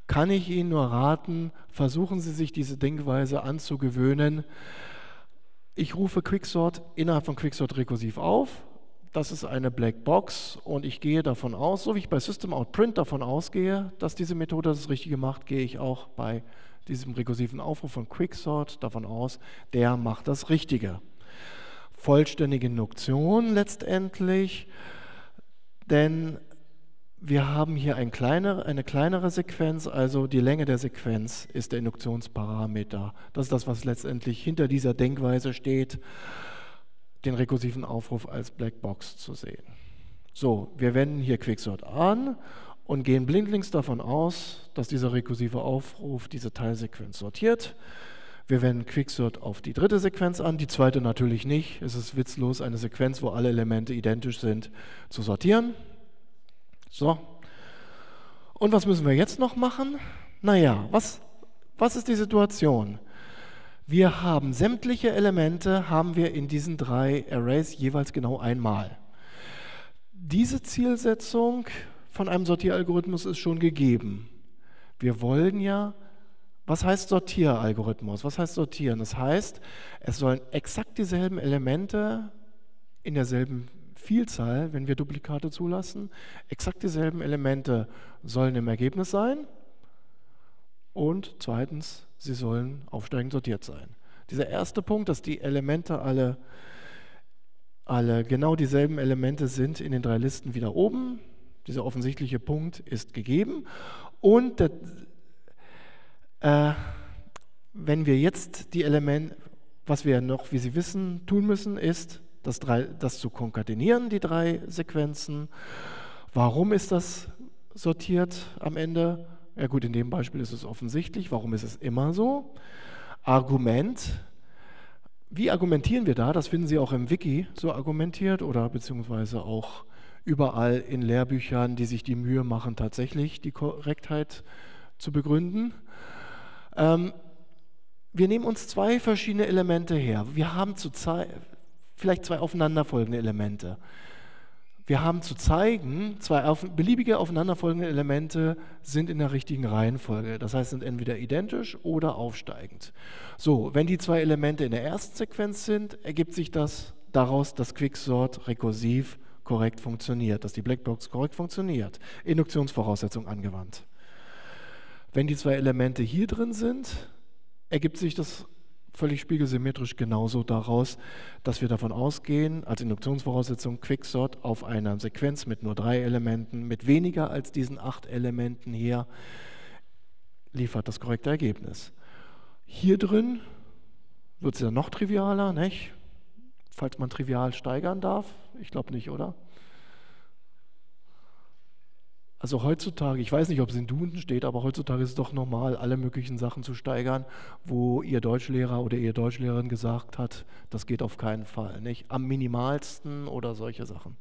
kann ich Ihnen nur raten, versuchen Sie sich diese Denkweise anzugewöhnen. Ich rufe Quicksort innerhalb von Quicksort rekursiv auf. Das ist eine Blackbox und ich gehe davon aus, so wie ich bei System-Out-Print davon ausgehe, dass diese Methode das Richtige macht, gehe ich auch bei diesem rekursiven Aufruf von Quicksort davon aus, der macht das Richtige. Vollständige Induktion letztendlich, denn wir haben hier eine kleinere Sequenz, also die Länge der Sequenz ist der Induktionsparameter. Das ist das, was letztendlich hinter dieser Denkweise steht, den rekursiven Aufruf als Blackbox zu sehen. So, wir wenden hier Quicksort an und gehen blindlings davon aus, dass dieser rekursive Aufruf diese Teilsequenz sortiert. Wir wenden Quicksort auf die dritte Sequenz an, die zweite natürlich nicht. Es ist witzlos, eine Sequenz, wo alle Elemente identisch sind, zu sortieren. So. Und was müssen wir jetzt noch machen? Naja, was ist die Situation? Wir haben sämtliche Elemente, haben wir in diesen 3 Arrays jeweils genau einmal. Diese Zielsetzung von einem Sortieralgorithmus ist schon gegeben. Wir wollen ja, was heißt Sortieralgorithmus? Was heißt sortieren? Das heißt, es sollen exakt dieselben Elemente in derselben Vielzahl, wenn wir Duplikate zulassen, exakt dieselben Elemente sollen im Ergebnis sein und zweitens, sie sollen aufsteigend sortiert sein. Dieser erste Punkt, dass die Elemente alle genau dieselben Elemente sind in den 3 Listen wieder oben, dieser offensichtliche Punkt ist gegeben und wenn wir jetzt die Elemente, was wir noch, wie Sie wissen, tun müssen, ist, das zu konkatenieren, die 3 Sequenzen. Warum ist das sortiert am Ende? Ja gut, in dem Beispiel ist es offensichtlich. Warum ist es immer so? Argument. Wie argumentieren wir da? Das finden Sie auch im Wiki so argumentiert oder beziehungsweise auch überall in Lehrbüchern, die sich die Mühe machen, tatsächlich die Korrektheit zu begründen. Wir nehmen uns 2 verschiedene Elemente her. Wir haben vielleicht 2 aufeinanderfolgende Elemente. Wir haben zu zeigen, 2 beliebige aufeinanderfolgende Elemente sind in der richtigen Reihenfolge. Das heißt, sind entweder identisch oder aufsteigend. So, wenn die 2 Elemente in der ersten Sequenz sind, ergibt sich das daraus, dass Quicksort rekursiv korrekt funktioniert, dass die Blackbox korrekt funktioniert. Induktionsvoraussetzung angewandt. Wenn die 2 Elemente hier drin sind, ergibt sich das völlig spiegelsymmetrisch genauso daraus, dass wir davon ausgehen, als Induktionsvoraussetzung Quicksort auf einer Sequenz mit nur 3 Elementen, mit weniger als diesen 8 Elementen hier, liefert das korrekte Ergebnis. Hier drin wird es ja noch trivialer, nicht? Falls man trivial steigern darf. Ich glaube nicht, oder? Also heutzutage, ich weiß nicht, ob es in Duden steht, aber heutzutage ist es doch normal, alle möglichen Sachen zu steigern, wo Ihr Deutschlehrer oder Ihre Deutschlehrerin gesagt hat, das geht auf keinen Fall, nicht? Am minimalsten oder solche Sachen.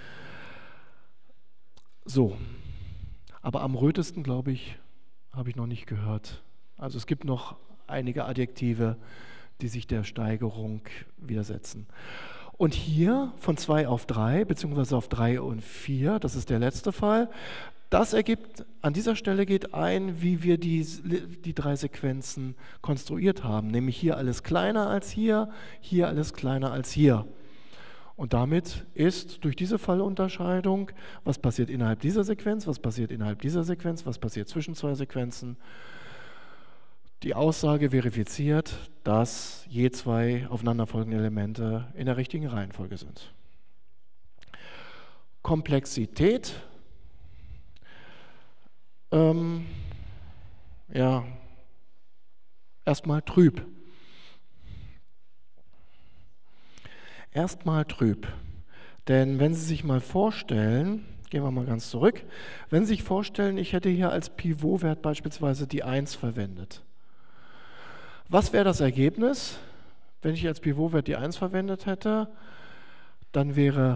So, aber am rötesten, glaube ich, habe ich noch nicht gehört. Also es gibt noch einige Adjektive, die sich der Steigerung widersetzen. Und hier von 2 auf 3, beziehungsweise auf 3 und 4, das ist der letzte Fall, das ergibt, an dieser Stelle geht ein, wie wir die 3 Sequenzen konstruiert haben, nämlich hier alles kleiner als hier alles kleiner als hier. Und damit ist durch diese Fallunterscheidung, was passiert innerhalb dieser Sequenz, was passiert innerhalb dieser Sequenz, was passiert zwischen 2 Sequenzen, die Aussage verifiziert, dass je 2 aufeinanderfolgende Elemente in der richtigen Reihenfolge sind. Komplexität, ja, erstmal trüb. Erstmal trüb. Denn wenn Sie sich mal vorstellen, gehen wir mal ganz zurück, wenn Sie sich vorstellen, ich hätte hier als Pivotwert beispielsweise die 1 verwendet. Was wäre das Ergebnis, wenn ich als Pivotwert die 1 verwendet hätte? Dann wäre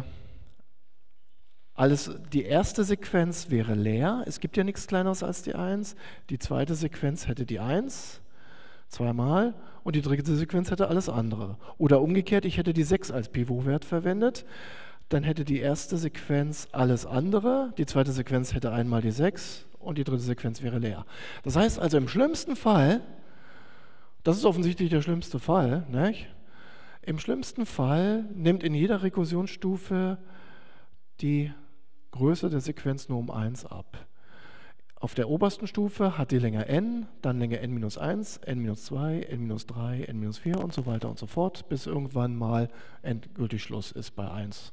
die erste Sequenz wäre leer, es gibt ja nichts Kleineres als die 1, die zweite Sequenz hätte die 1, 2-mal, und die dritte Sequenz hätte alles andere. Oder umgekehrt, ich hätte die 6 als Pivotwert verwendet, dann hätte die erste Sequenz alles andere, die zweite Sequenz hätte einmal die 6 und die dritte Sequenz wäre leer. Das heißt also im schlimmsten Fall, das ist offensichtlich der schlimmste Fall, nicht? Im schlimmsten Fall nimmt in jeder Rekursionsstufe die Größe der Sequenz nur um 1 ab. Auf der obersten Stufe hat die Länge n, dann Länge n-1, n-2, n-3, n-4 und so weiter und so fort, bis irgendwann mal endgültig Schluss ist bei 1.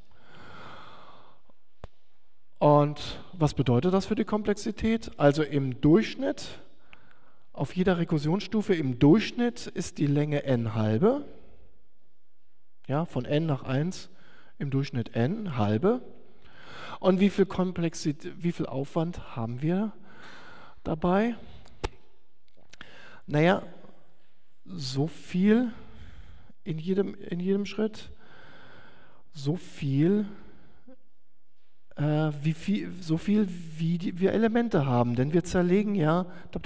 Und was bedeutet das für die Komplexität? Also im Durchschnitt, auf jeder Rekursionsstufe im Durchschnitt ist die Länge n halbe, ja, von n nach 1 im Durchschnitt n halbe. Und wie viel Aufwand haben wir dabei? Naja, so viel in jedem Schritt, so viel wie wir Elemente haben. Denn wir zerlegen ja,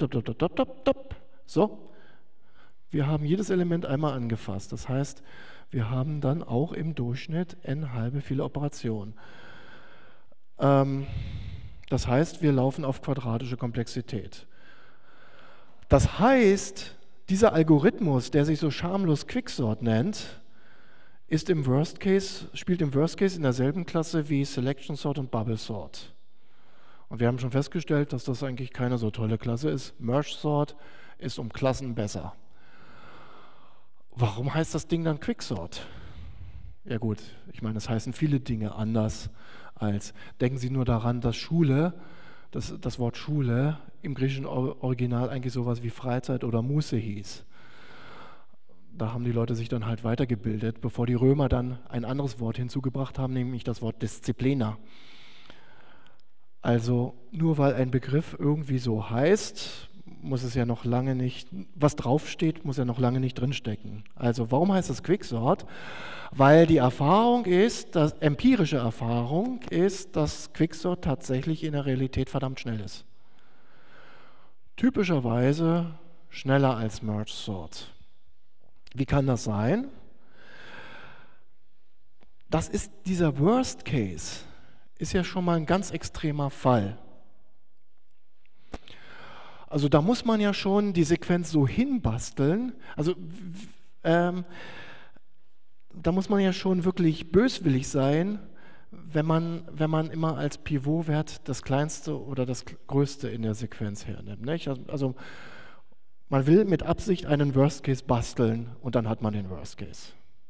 so, wir haben jedes Element einmal angefasst. Das heißt, wir haben dann auch im Durchschnitt n halbe viele Operationen. Das heißt, wir laufen auf quadratische Komplexität. Das heißt, dieser Algorithmus, der sich so schamlos Quicksort nennt, spielt im Worst Case in derselben Klasse wie Selection Sort und Bubble Sort. Und wir haben schon festgestellt, dass das eigentlich keine so tolle Klasse ist. Merge Sort ist um Klassen besser. Warum heißt das Ding dann Quicksort? Ja gut, ich meine, es heißen viele Dinge anders als, denken Sie nur daran, dass Schule, das Wort Schule im griechischen Original eigentlich sowas wie Freizeit oder Muße hieß. Da haben die Leute sich dann halt weitergebildet, bevor die Römer dann ein anderes Wort hinzugebracht haben, nämlich das Wort Disziplina. Also nur weil ein Begriff irgendwie so heißt, muss es ja noch lange nicht, was draufsteht, muss ja noch lange nicht drinstecken. Also warum heißt das Quicksort? Weil die Erfahrung ist, empirische Erfahrung ist, dass Quicksort tatsächlich in der Realität verdammt schnell ist. Typischerweise schneller als Merge Sort. Wie kann das sein? Das ist dieser Worst Case, ist ja schon mal ein ganz extremer Fall. Also da muss man ja schon die Sequenz so hinbasteln, also da muss man ja schon wirklich böswillig sein, wenn man immer als Pivotwert das kleinste oder das größte in der Sequenz hernimmt, nicht? Also man will mit Absicht einen Worst Case basteln und dann hat man den Worst Case.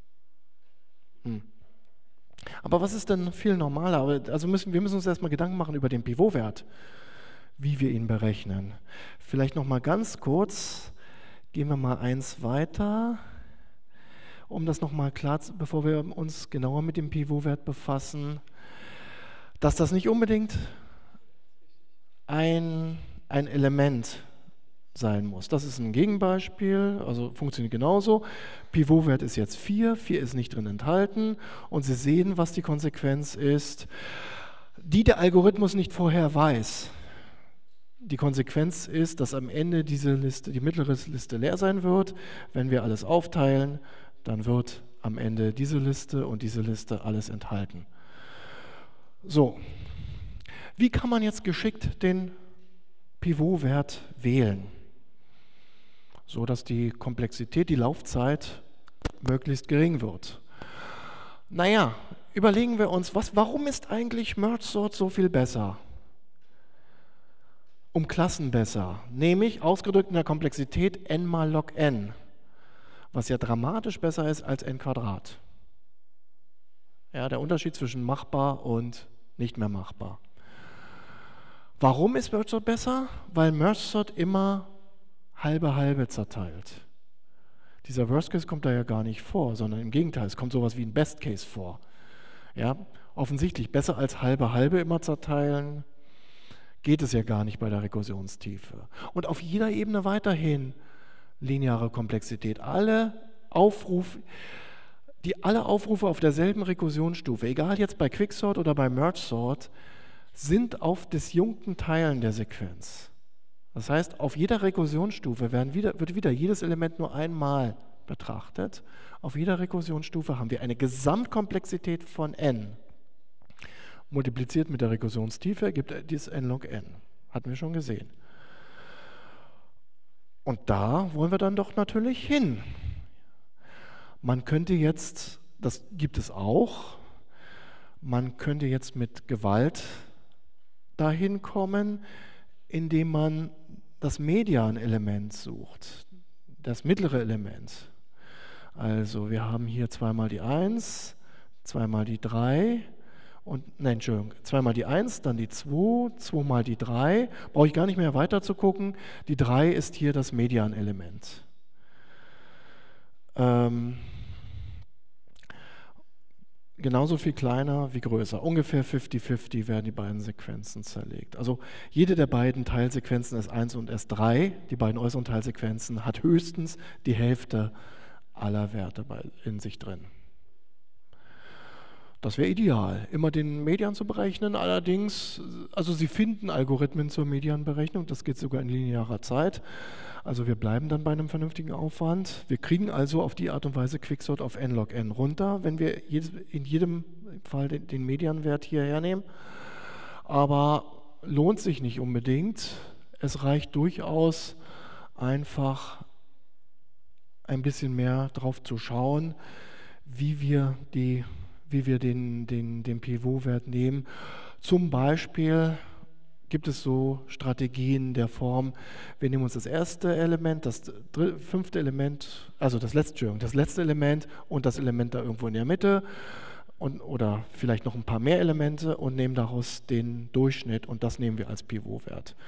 Aber was ist denn viel normaler? Also wir müssen uns erstmal Gedanken machen über den Pivotwert, wie wir ihn berechnen. Vielleicht noch mal ganz kurz, gehen wir mal eins weiter, um das noch mal klar, bevor wir uns genauer mit dem Pivotwert befassen, dass das nicht unbedingt ein Element sein muss. Das ist ein Gegenbeispiel, also funktioniert genauso. Pivotwert ist jetzt 4 ist nicht drin enthalten und Sie sehen, was die Konsequenz ist, die der Algorithmus nicht vorher weiß. Die Konsequenz ist, dass am Ende diese Liste, die mittlere Liste leer sein wird. Wenn wir alles aufteilen, dann wird am Ende diese Liste und diese Liste alles enthalten. So, wie kann man jetzt geschickt den Pivotwert wählen, so dass die Komplexität, die Laufzeit möglichst gering wird? Naja, überlegen wir uns, warum ist eigentlich Merge Sort so viel besser? Um Klassen besser, nämlich ausgedrückt in der Komplexität n mal log n, was ja dramatisch besser ist als n Quadrat. Ja, der Unterschied zwischen machbar und nicht mehr machbar. Warum ist Merge Sort besser? Weil Merge Sort immer halbe zerteilt. Dieser Worst Case kommt da ja gar nicht vor, sondern im Gegenteil, es kommt sowas wie ein Best Case vor. Ja, offensichtlich besser als halbe immer zerteilen geht es ja gar nicht bei der Rekursionstiefe. Und auf jeder Ebene weiterhin lineare Komplexität. Alle Aufrufe auf derselben Rekursionsstufe, egal jetzt bei Quicksort oder bei Merge Sort, sind auf disjunkten Teilen der Sequenz. Das heißt, auf jeder Rekursionsstufe wird wieder jedes Element nur einmal betrachtet. Auf jeder Rekursionsstufe haben wir eine Gesamtkomplexität von n. Multipliziert mit der Rekursionstiefe ergibt dies n log n. Hatten wir schon gesehen. Und da wollen wir dann doch natürlich hin. Man könnte jetzt, das gibt es auch, man könnte jetzt mit Gewalt dahin kommen, indem man das Medianelement sucht, das mittlere Element. Also wir haben hier zweimal die 1, zweimal die 3 und, nein, Entschuldigung, zweimal die 1, dann die 2, zweimal die 3. Brauche ich gar nicht mehr weiter zu gucken. Die 3 ist hier das Medianelement. Genauso viel kleiner wie größer. Ungefähr 50-50 werden die beiden Sequenzen zerlegt. Also jede der beiden Teilsequenzen S1 und S3, die beiden äußeren Teilsequenzen, hat höchstens die Hälfte aller Werte in sich drin. Das wäre ideal, immer den Median zu berechnen. Allerdings, also Sie finden Algorithmen zur Medianberechnung, das geht sogar in linearer Zeit. Also wir bleiben dann bei einem vernünftigen Aufwand. Wir kriegen also auf die Art und Weise Quicksort auf n log n runter, wenn wir in jedem Fall den Medianwert hier hernehmen. Aber lohnt sich nicht unbedingt. Es reicht durchaus einfach ein bisschen mehr drauf zu schauen, wie wir den Pivot-Wert nehmen. Zum Beispiel gibt es so Strategien der Form, wir nehmen uns das erste Element, das fünfte Element, also das letzte Element und das Element da irgendwo in der Mitte oder vielleicht noch ein paar mehr Elemente und nehmen daraus den Durchschnitt und das nehmen wir als Pivot-Wert.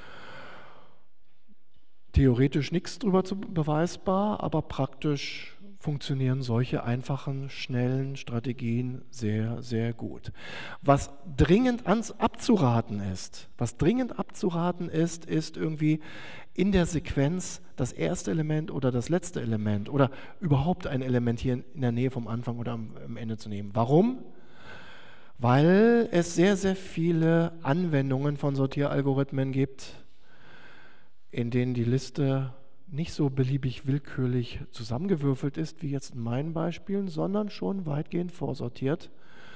Theoretisch nichts drüber beweisbar, aber praktisch funktionieren solche einfachen, schnellen Strategien sehr, sehr gut. Was dringend abzuraten ist, ist irgendwie in der Sequenz das erste Element oder das letzte Element oder überhaupt ein Element hier in der Nähe vom Anfang oder am Ende zu nehmen. Warum? Weil es sehr, sehr viele Anwendungen von Sortieralgorithmen gibt, in denen die Liste nicht so beliebig willkürlich zusammengewürfelt ist, wie jetzt in meinen Beispielen, sondern schon weitgehend vorsortiert.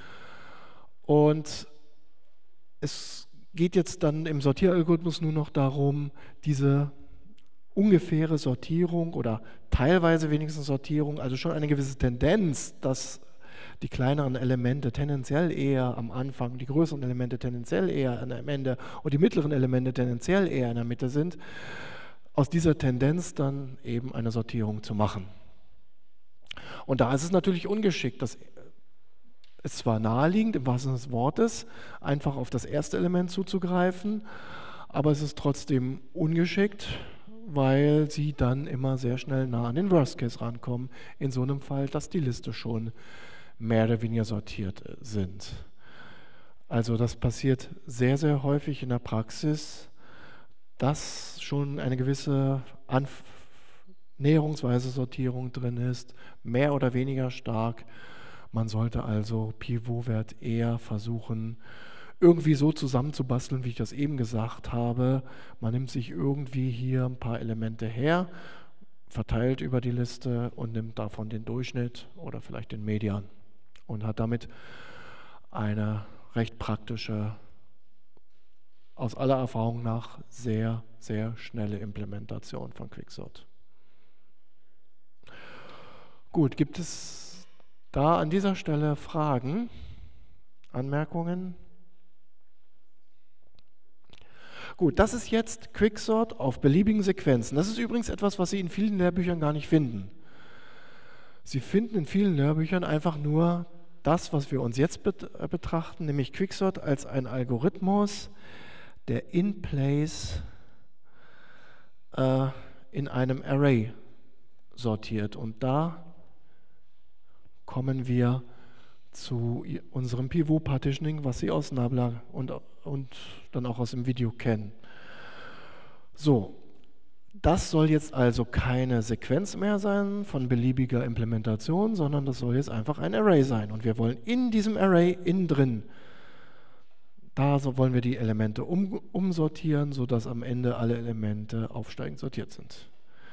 Und es geht jetzt dann im Sortieralgorithmus nur noch darum, diese ungefähre Sortierung oder teilweise wenigstens Sortierung, also schon eine gewisse Tendenz, dass die kleineren Elemente tendenziell eher am Anfang, die größeren Elemente tendenziell eher am Ende und die mittleren Elemente tendenziell eher in der Mitte sind, aus dieser Tendenz dann eben eine Sortierung zu machen. Und da ist es natürlich ungeschickt, das ist zwar naheliegend, im wahrsten Sinne des Wortes, einfach auf das erste Element zuzugreifen, aber es ist trotzdem ungeschickt, weil Sie dann immer sehr schnell nah an den Worst Case rankommen, in so einem Fall, dass die Liste schon mehr oder weniger sortiert sind. Also das passiert sehr, sehr häufig in der Praxis, dass schon eine gewisse näherungsweise Sortierung drin ist, mehr oder weniger stark. Man sollte also Pivot-Wert eher versuchen, irgendwie so zusammenzubasteln, wie ich das eben gesagt habe. Man nimmt sich irgendwie hier ein paar Elemente her, verteilt über die Liste und nimmt davon den Durchschnitt oder vielleicht den Median und hat damit eine recht praktische, aus aller Erfahrung nach sehr, sehr schnelle Implementation von Quicksort. Gut, gibt es da an dieser Stelle Fragen, Anmerkungen? Gut, das ist jetzt Quicksort auf beliebigen Sequenzen. Das ist übrigens etwas, was Sie in vielen Lehrbüchern gar nicht finden. Sie finden in vielen Lehrbüchern einfach nur das, was wir uns jetzt betrachten, nämlich Quicksort als ein Algorithmus, der in place in einem Array sortiert. Und da kommen wir zu unserem Pivot-Partitioning, was Sie aus Nabla und dann auch aus dem Video kennen. So, das soll jetzt also keine Sequenz mehr sein von beliebiger Implementation, sondern das soll jetzt einfach ein Array sein. Und wir wollen in diesem Array innen drin, da wollen wir die Elemente umsortieren, sodass am Ende alle Elemente aufsteigend sortiert sind.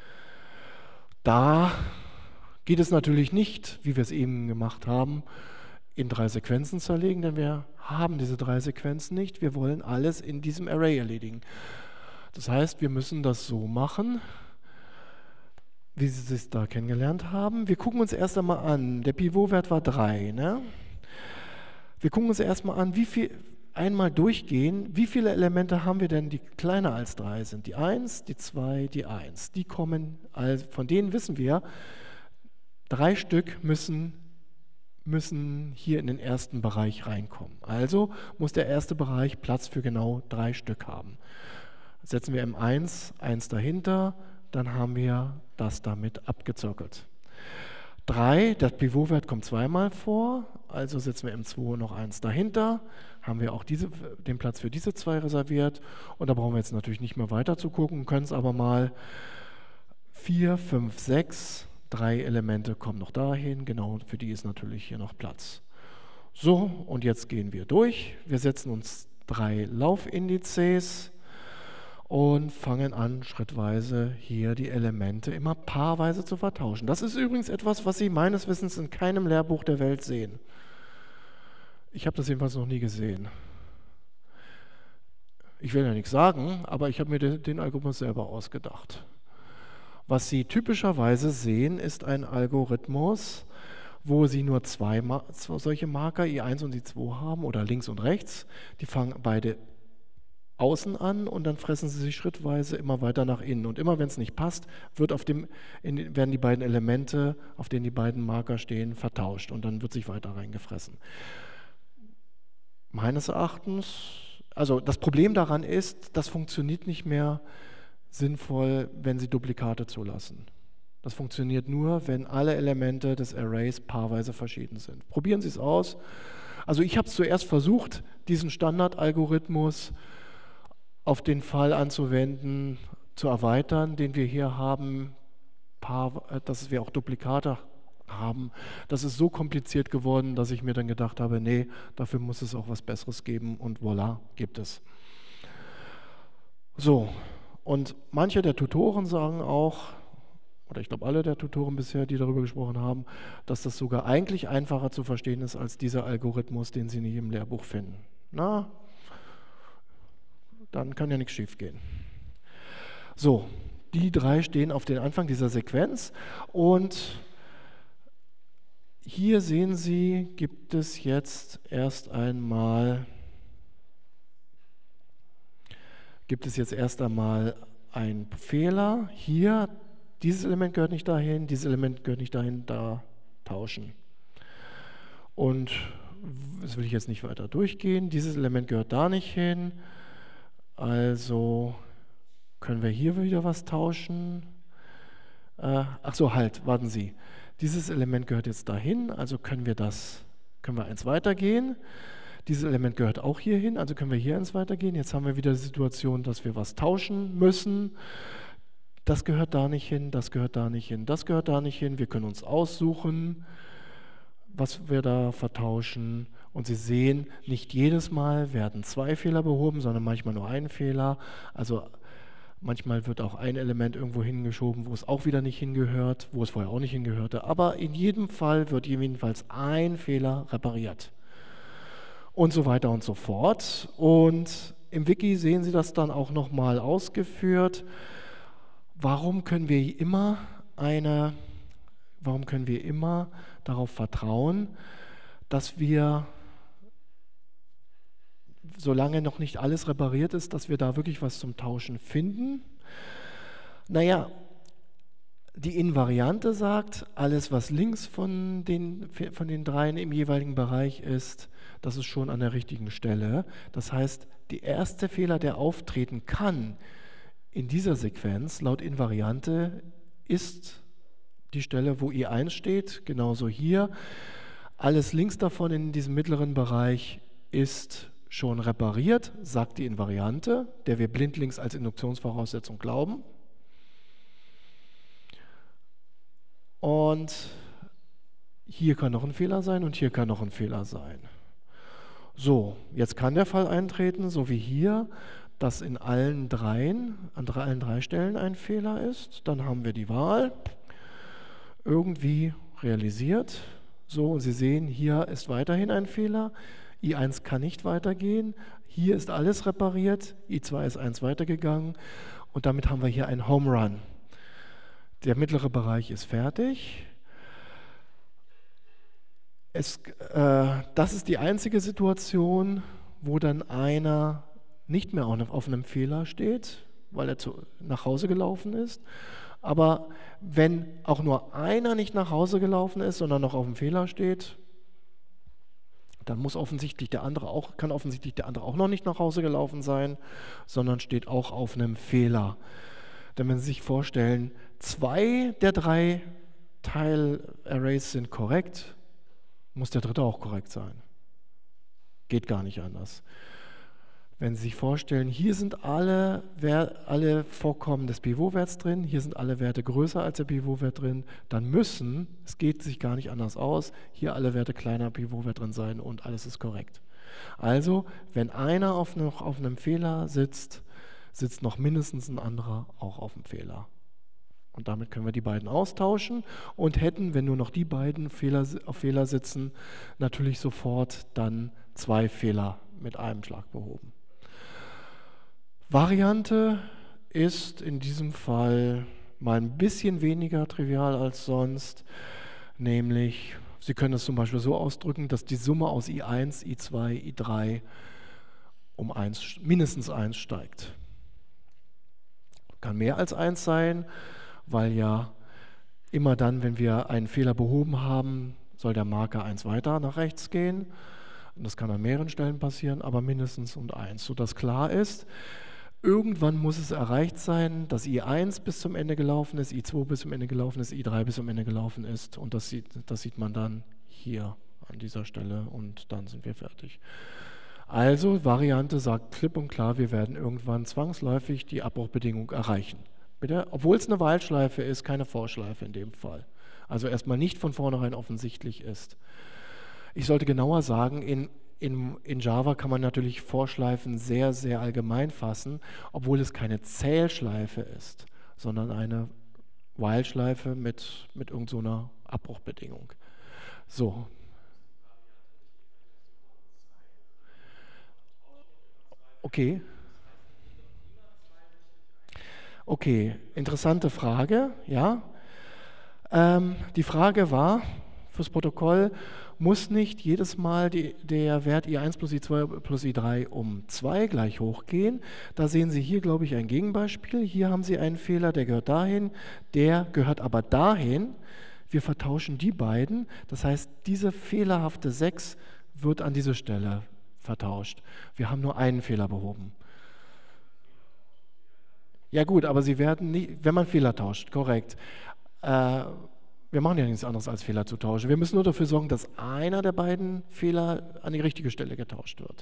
Da geht es natürlich nicht, wie wir es eben gemacht haben, in 3 Sequenzen zerlegen, denn wir haben diese 3 Sequenzen nicht. Wir wollen alles in diesem Array erledigen. Das heißt, wir müssen das so machen, wie Sie es da kennengelernt haben. Wir gucken uns erst einmal an, der Pivotwert war 3. Ne? Wir gucken uns erstmal an, einmal durchgehen, wie viele Elemente haben wir denn, die kleiner als 3 sind. Die 1, die 2, die 1. Die kommen, also von denen wissen wir, 3 Stück müssen hier in den ersten Bereich reinkommen. Also muss der erste Bereich Platz für genau 3 Stück haben. Setzen wir M1, 1 dahinter, dann haben wir das damit abgezirkelt. 3, der Pivotwert kommt zweimal vor, also setzen wir M2 noch 1 dahinter, haben wir auch den Platz für diese 2 reserviert und da brauchen wir jetzt natürlich nicht mehr weiter zu gucken, können es aber mal 4, 5, 6, 3 Elemente kommen noch dahin, genau für die ist natürlich hier noch Platz. So, und jetzt gehen wir durch, wir setzen uns 3 Laufindizes und fangen an, schrittweise hier die Elemente immer paarweise zu vertauschen. Das ist übrigens etwas, was Sie meines Wissens in keinem Lehrbuch der Welt sehen. Ich habe das jedenfalls noch nie gesehen. Ich will ja nichts sagen, aber ich habe mir den Algorithmus selber ausgedacht. Was Sie typischerweise sehen, ist ein Algorithmus, wo Sie nur 2 solche Marker, I1 und I2 haben, oder links und rechts. Die fangen beide außen an und dann fressen sie sich schrittweise immer weiter nach innen. Und immer wenn es nicht passt, werden die beiden Elemente, auf denen die beiden Marker stehen, vertauscht und dann wird sich weiter reingefressen. Meines Erachtens, also das Problem daran ist, das funktioniert nicht mehr sinnvoll, wenn Sie Duplikate zulassen. Das funktioniert nur, wenn alle Elemente des Arrays paarweise verschieden sind. Probieren Sie es aus. Also ich habe es zuerst versucht, diesen Standardalgorithmus auf den Fall anzuwenden, zu erweitern, den wir hier haben, dass wir auch Duplikate haben. Das ist so kompliziert geworden, dass ich mir dann gedacht habe, nee, dafür muss es auch was Besseres geben und voilà, gibt es. So, und manche der Tutoren sagen auch, oder ich glaube alle der Tutoren bisher, die darüber gesprochen haben, dass das sogar eigentlich einfacher zu verstehen ist als dieser Algorithmus, den Sie nicht im Lehrbuch finden. Na, dann kann ja nichts schief gehen. So, die 3 stehen auf den Anfang dieser Sequenz und hier sehen Sie, gibt es jetzt erst einmal einen Fehler. Hier, dieses Element gehört nicht dahin, dieses Element gehört nicht dahin, da tauschen. Und das will ich jetzt nicht weiter durchgehen. Dieses Element gehört da nicht hin. Also können wir hier wieder was tauschen. Ach so, halt, warten Sie. Dieses Element gehört jetzt dahin, also können wir eins weitergehen. Dieses Element gehört auch hier hin, also können wir hier eins weitergehen. Jetzt haben wir wieder die Situation, dass wir was tauschen müssen. Das gehört da nicht hin, das gehört da nicht hin, das gehört da nicht hin. Wir können uns aussuchen, was wir da vertauschen. Und Sie sehen, nicht jedes Mal werden 2 Fehler behoben, sondern manchmal nur ein Fehler. Also manchmal wird auch ein Element irgendwo hingeschoben, wo es auch wieder nicht hingehört, wo es vorher auch nicht hingehörte. Aber in jedem Fall wird jedenfalls ein Fehler repariert. Und so weiter und so fort. Und im Wiki sehen Sie das dann auch nochmal ausgeführt. Warum können wir immer darauf vertrauen, dass wir, solange noch nicht alles repariert ist, dass wir da wirklich was zum Tauschen finden? Naja, die Invariante sagt, alles was links von den 3 im jeweiligen Bereich ist, das ist schon an der richtigen Stelle. Das heißt, der erste Fehler, der auftreten kann in dieser Sequenz, laut Invariante, ist die Stelle, wo I1 steht, genauso hier. Alles links davon in diesem mittleren Bereich ist schon repariert, sagt die Invariante, der wir blindlings als Induktionsvoraussetzung glauben. Und hier kann noch ein Fehler sein und hier kann noch ein Fehler sein. So, jetzt kann der Fall eintreten, so wie hier, dass an allen 3 Stellen ein Fehler ist. Dann haben wir die Wahl irgendwie realisiert. So, und Sie sehen, hier ist weiterhin ein Fehler. I1 kann nicht weitergehen, hier ist alles repariert, I2 ist 1 weitergegangen und damit haben wir hier einen Home Run. Der mittlere Bereich ist fertig. Das ist die einzige Situation, wo dann einer nicht mehr auf einem Fehler steht, weil er nach Hause gelaufen ist. Aber wenn auch nur einer nicht nach Hause gelaufen ist, sondern noch auf dem Fehler steht, dann kann offensichtlich der andere auch noch nicht nach Hause gelaufen sein, sondern steht auch auf einem Fehler. Denn wenn Sie sich vorstellen, 2 der 3 Teilarrays sind korrekt, muss der dritte auch korrekt sein. Geht gar nicht anders. Wenn Sie sich vorstellen, hier sind alle Vorkommen des Pivotwerts drin, hier sind alle Werte größer als der Pivotwert drin, dann müssen, es geht sich gar nicht anders aus, hier alle Werte kleiner Pivotwert drin sein und alles ist korrekt. Also, wenn einer noch auf einem Fehler sitzt, sitzt noch mindestens ein anderer auch auf dem Fehler. Und damit können wir die beiden austauschen und hätten, wenn nur noch die beiden auf Fehler sitzen, natürlich sofort dann 2 Fehler mit einem Schlag behoben. Variante ist in diesem Fall mal ein bisschen weniger trivial als sonst, nämlich, Sie können es zum Beispiel so ausdrücken, dass die Summe aus I1, I2, I3 um mindestens 1 steigt. Kann mehr als 1 sein, weil ja immer dann, wenn wir einen Fehler behoben haben, soll der Marker 1 weiter nach rechts gehen. Und das kann an mehreren Stellen passieren, aber mindestens um 1, sodass klar ist, irgendwann muss es erreicht sein, dass I1 bis zum Ende gelaufen ist, I2 bis zum Ende gelaufen ist, I3 bis zum Ende gelaufen ist. Und das sieht man dann hier an dieser Stelle und dann sind wir fertig. Also Variante sagt klipp und klar, wir werden irgendwann zwangsläufig die Abbruchbedingung erreichen. Obwohl es eine While-Schleife ist, keine For-Schleife in dem Fall. Also erstmal nicht von vornherein offensichtlich ist. Ich sollte genauer sagen, in Java kann man natürlich For-Schleifen sehr, sehr allgemein fassen, obwohl es keine Zählschleife ist, sondern eine While-Schleife mit irgend so einer Abbruchbedingung. So. Okay. Okay, interessante Frage, ja. Die Frage war fürs Protokoll, muss nicht jedes Mal der Wert I1 plus I2 plus I3 um 2 gleich hochgehen? Da sehen Sie hier, glaube ich, ein Gegenbeispiel. Hier haben Sie einen Fehler, der gehört dahin, der gehört aber dahin. Wir vertauschen die beiden. Das heißt, diese fehlerhafte 6 wird an diese Stelle vertauscht. Wir haben nur einen Fehler behoben. Ja gut, aber Sie werden nicht, wenn man Fehler tauscht, korrekt. Wir machen ja nichts anderes als Fehler zu tauschen. Wir müssen nur dafür sorgen, dass einer der beiden Fehler an die richtige Stelle getauscht wird.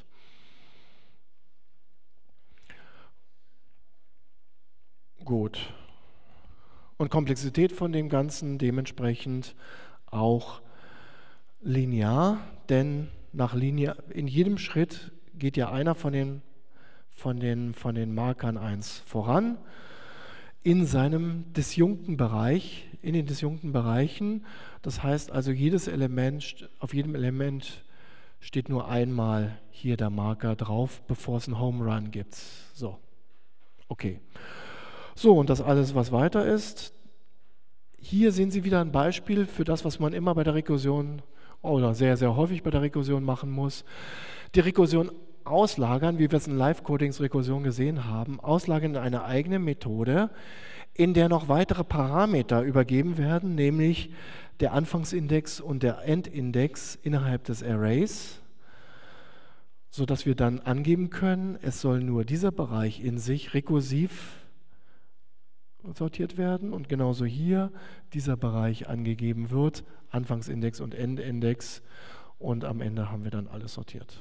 Gut. Und Komplexität von dem Ganzen dementsprechend auch linear, denn in jedem Schritt geht ja einer von den Markern 1 voran in seinem disjunkten Bereich, in den disjunkten Bereichen. Das heißt also, auf jedem Element steht nur einmal hier der Marker drauf, bevor es einen Home Run gibt. So, okay. So, und das alles, was weiter ist. Hier sehen Sie wieder ein Beispiel für das, was man immer bei der Rekursion oder sehr, sehr häufig bei der Rekursion machen muss. Die Rekursion auslagern, wie wir es in Live-Codings-Rekursion gesehen haben, auslagern in eine eigene Methode, in der noch weitere Parameter übergeben werden, nämlich der Anfangsindex und der Endindex innerhalb des Arrays, sodass wir dann angeben können, es soll nur dieser Bereich in sich rekursiv sortiert werden und genauso hier dieser Bereich angegeben wird, Anfangsindex und Endindex, und am Ende haben wir dann alles sortiert.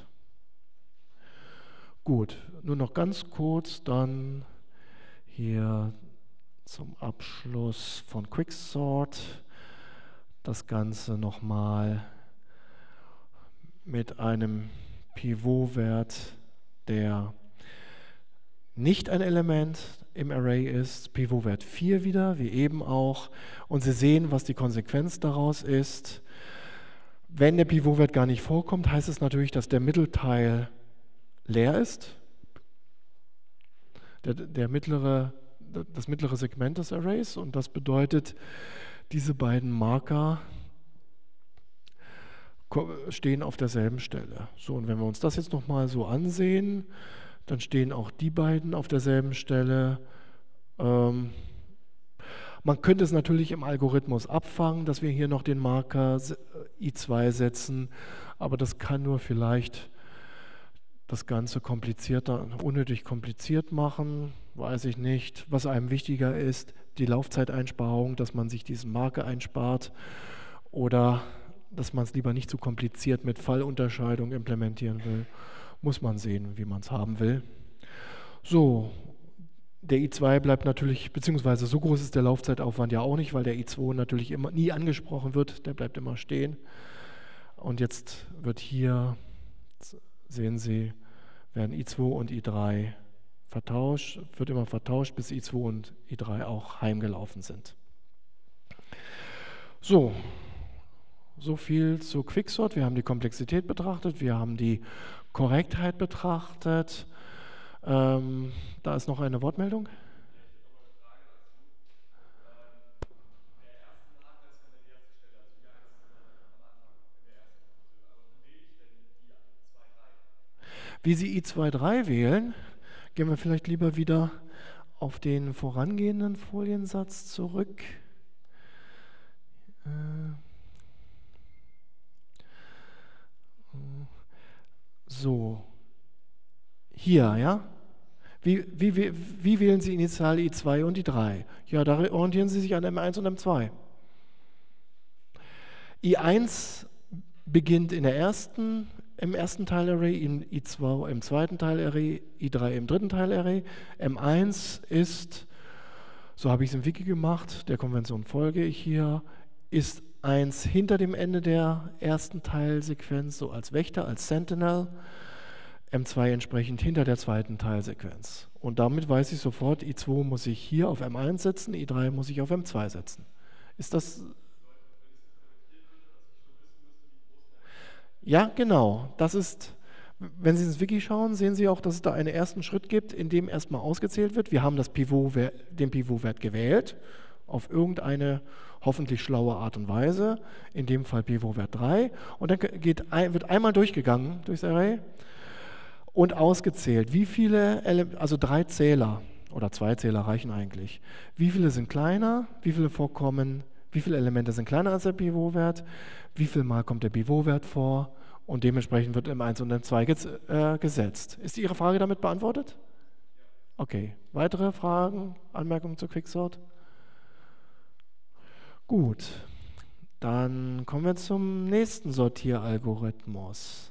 Gut, nur noch ganz kurz dann hier zum Abschluss von Quicksort das Ganze nochmal mit einem Pivotwert, der nicht ein Element im Array ist, Pivotwert 4 wieder, wie eben auch. Und Sie sehen, was die Konsequenz daraus ist. Wenn der Pivotwert gar nicht vorkommt, heißt es natürlich, dass der Mittelteil leer ist. Das mittlere Segment des Arrays, und das bedeutet, diese beiden Marker stehen auf derselben Stelle. So, und wenn wir uns das jetzt nochmal so ansehen, dann stehen auch die beiden auf derselben Stelle. Man könnte es natürlich im Algorithmus abfangen, dass wir hier noch den Marker I2 setzen, aber das kann nur vielleicht das Ganze komplizierter, unnötig kompliziert machen, weiß ich nicht. Was einem wichtiger ist, die Laufzeiteinsparung, dass man sich diesen Marker einspart oder dass man es lieber nicht zu kompliziert mit Fallunterscheidung implementieren will. Muss man sehen, wie man es haben will. So, der I2 bleibt natürlich, beziehungsweise so groß ist der Laufzeitaufwand ja auch nicht, weil der I2 natürlich immer nie angesprochen wird, der bleibt immer stehen. Und jetzt wird hier, sehen Sie, werden I2 und I3 vertauscht, wird immer vertauscht, bis I2 und I3 auch heimgelaufen sind. So viel zu Quicksort. Wir haben die Komplexität betrachtet, wir haben die Korrektheit betrachtet. Da ist noch eine Wortmeldung. Wie Sie I2.3 wählen, gehen wir vielleicht lieber wieder auf den vorangehenden Foliensatz zurück. So, hier, ja? Wie wählen Sie initial I2 und I3? Ja, da orientieren Sie sich an M1 und M2. I1 beginnt im ersten Teilarray, I2 im zweiten Teilarray, I3 im dritten Teilarray. M1 ist, so habe ich es im Wiki gemacht, der Konvention folge ich hier, ist 1 hinter dem Ende der ersten Teilsequenz, so als Wächter, als Sentinel. M2 entsprechend hinter der zweiten Teilsequenz. Und damit weiß ich sofort, I2 muss ich hier auf M1 setzen, I3 muss ich auf M2 setzen. Ist das... Ja, genau. Das ist, wenn Sie ins Wiki schauen, sehen Sie auch, dass es da einen ersten Schritt gibt, in dem erstmal ausgezählt wird. Wir haben den Pivotwert gewählt, auf irgendeine hoffentlich schlaue Art und Weise, in dem Fall Pivotwert 3. Und dann wird einmal durchgegangen durchs Array und ausgezählt, wie viele, also 3 Zähler oder 2 Zähler reichen eigentlich. Wie viele sind kleiner, wie viele vorkommen, wie viele Elemente sind kleiner als der Pivotwert, wie viel Mal kommt der Pivotwert vor und dementsprechend wird M1 und M2 gesetzt. Ist Ihre Frage damit beantwortet? Okay. Weitere Fragen, Anmerkungen zu Quicksort? Gut, dann kommen wir zum nächsten Sortieralgorithmus.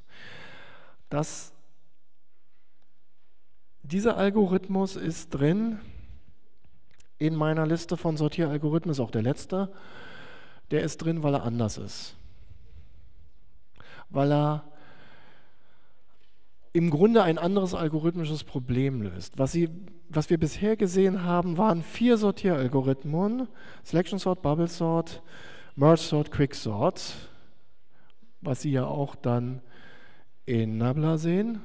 Dieser Algorithmus ist drin in meiner Liste von Sortieralgorithmen, ist auch der letzte. Der ist drin, weil er anders ist. Weil er im Grunde ein anderes algorithmisches Problem löst. Was wir bisher gesehen haben, waren 4 Sortieralgorithmen: Selection Sort, Bubble Sort, Merge Sort, Quicksort, was Sie ja auch dann in Nabla sehen.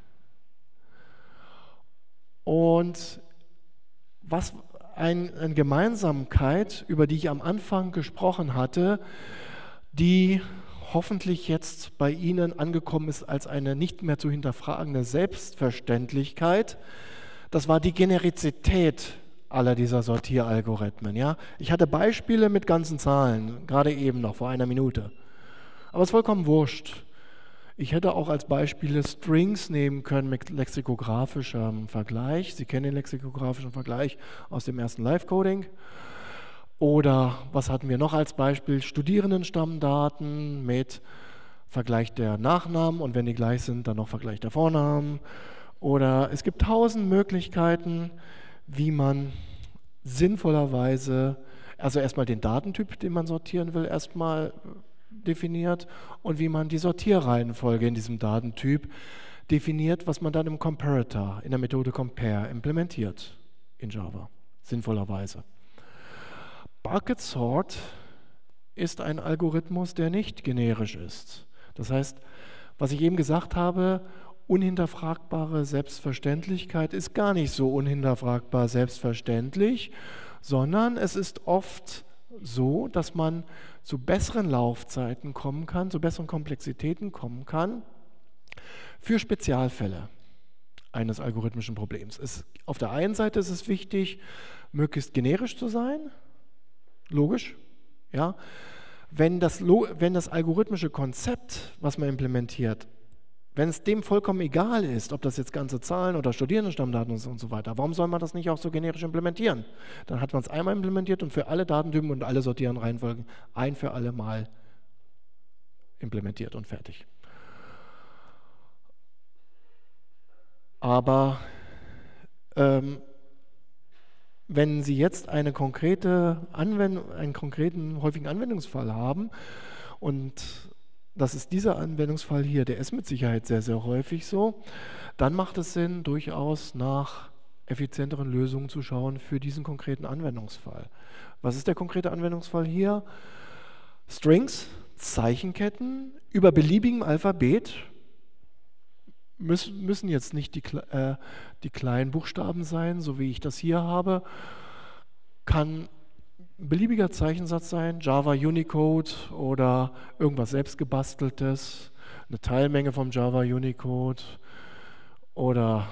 Und was eine Gemeinsamkeit, über die ich am Anfang gesprochen hatte, die hoffentlich jetzt bei Ihnen angekommen ist als eine nicht mehr zu hinterfragende Selbstverständlichkeit, das war die Generizität aller dieser Sortieralgorithmen. Ja? Ich hatte Beispiele mit ganzen Zahlen, gerade eben noch vor einer Minute. Aber es ist vollkommen wurscht. Ich hätte auch als Beispiele Strings nehmen können mit lexikografischem Vergleich. Sie kennen den lexikografischen Vergleich aus dem ersten Live-Coding. Oder was hatten wir noch als Beispiel? Studierendenstammdaten mit Vergleich der Nachnamen und wenn die gleich sind, dann noch Vergleich der Vornamen. Oder es gibt 1000 Möglichkeiten, wie man sinnvollerweise, also erstmal den Datentyp, den man sortieren will, erstmal definiert und wie man die Sortierreihenfolge in diesem Datentyp definiert, was man dann im Comparator, in der Methode Compare implementiert in Java, sinnvollerweise. Bucket Sort ist ein Algorithmus, der nicht generisch ist. Das heißt, was ich eben gesagt habe, unhinterfragbare Selbstverständlichkeit ist gar nicht so unhinterfragbar selbstverständlich, sondern es ist oft so, dass man zu besseren Laufzeiten kommen kann, zu besseren Komplexitäten kommen kann für Spezialfälle eines algorithmischen Problems. Auf der einen Seite ist es wichtig, möglichst generisch zu sein, logisch, ja. Wenn das algorithmische Konzept, was man implementiert, wenn es dem vollkommen egal ist, ob das jetzt ganze Zahlen oder Studierendenstammdaten und so weiter, warum soll man das nicht auch so generisch implementieren? Dann hat man es einmal implementiert und für alle Datentypen und alle sortieren Reihenfolgen ein für alle Mal implementiert und fertig. Aber wenn Sie jetzt einen konkreten häufigen Anwendungsfall haben, und das ist dieser Anwendungsfall hier, der ist mit Sicherheit sehr, sehr häufig so, dann macht es Sinn, durchaus nach effizienteren Lösungen zu schauen für diesen konkreten Anwendungsfall. Was ist der konkrete Anwendungsfall hier? Strings, Zeichenketten über beliebigem Alphabet, müssen jetzt nicht die kleinen Buchstaben sein, so wie ich das hier habe, kann ein beliebiger Zeichensatz sein, Java Unicode oder irgendwas selbstgebasteltes, eine Teilmenge vom Java Unicode oder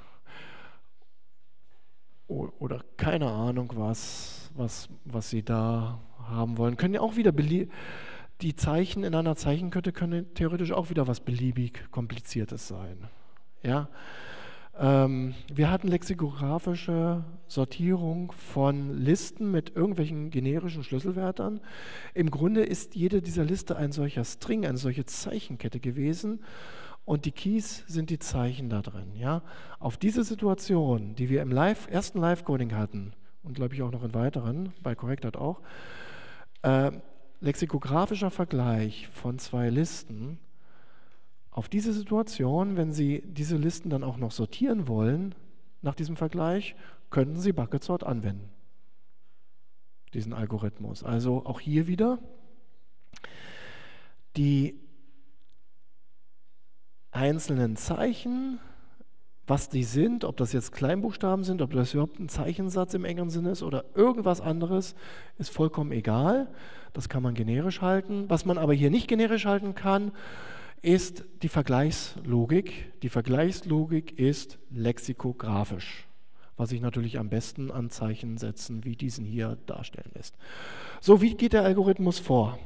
keine Ahnung was Sie da haben wollen. Können ja auch wieder die Zeichen in einer Zeichenkette können theoretisch auch wieder was beliebig Kompliziertes sein. Ja? Wir hatten lexikografische Sortierung von Listen mit irgendwelchen generischen Schlüsselwörtern. Im Grunde ist jede dieser Liste ein solcher String, eine solche Zeichenkette gewesen und die Keys sind die Zeichen da drin. Ja? Auf diese Situation, die wir im ersten Live-Coding hatten und glaube ich auch noch in weiteren, bei Correctart auch, lexikografischer Vergleich von zwei Listen. Auf diese Situation, wenn Sie diese Listen dann auch noch sortieren wollen, nach diesem Vergleich, könnten Sie Bucket Sort anwenden, diesen Algorithmus. Also auch hier wieder die einzelnen Zeichen, was die sind, ob das jetzt Kleinbuchstaben sind, ob das überhaupt ein Zeichensatz im engeren Sinne ist oder irgendwas anderes, ist vollkommen egal. Das kann man generisch halten. Was man aber hier nicht generisch halten kann, ist die Vergleichslogik. Die Vergleichslogik ist lexikografisch, was sich natürlich am besten an Zeichensätzen wie diesen hier darstellen lässt. So, wie geht der Algorithmus vor?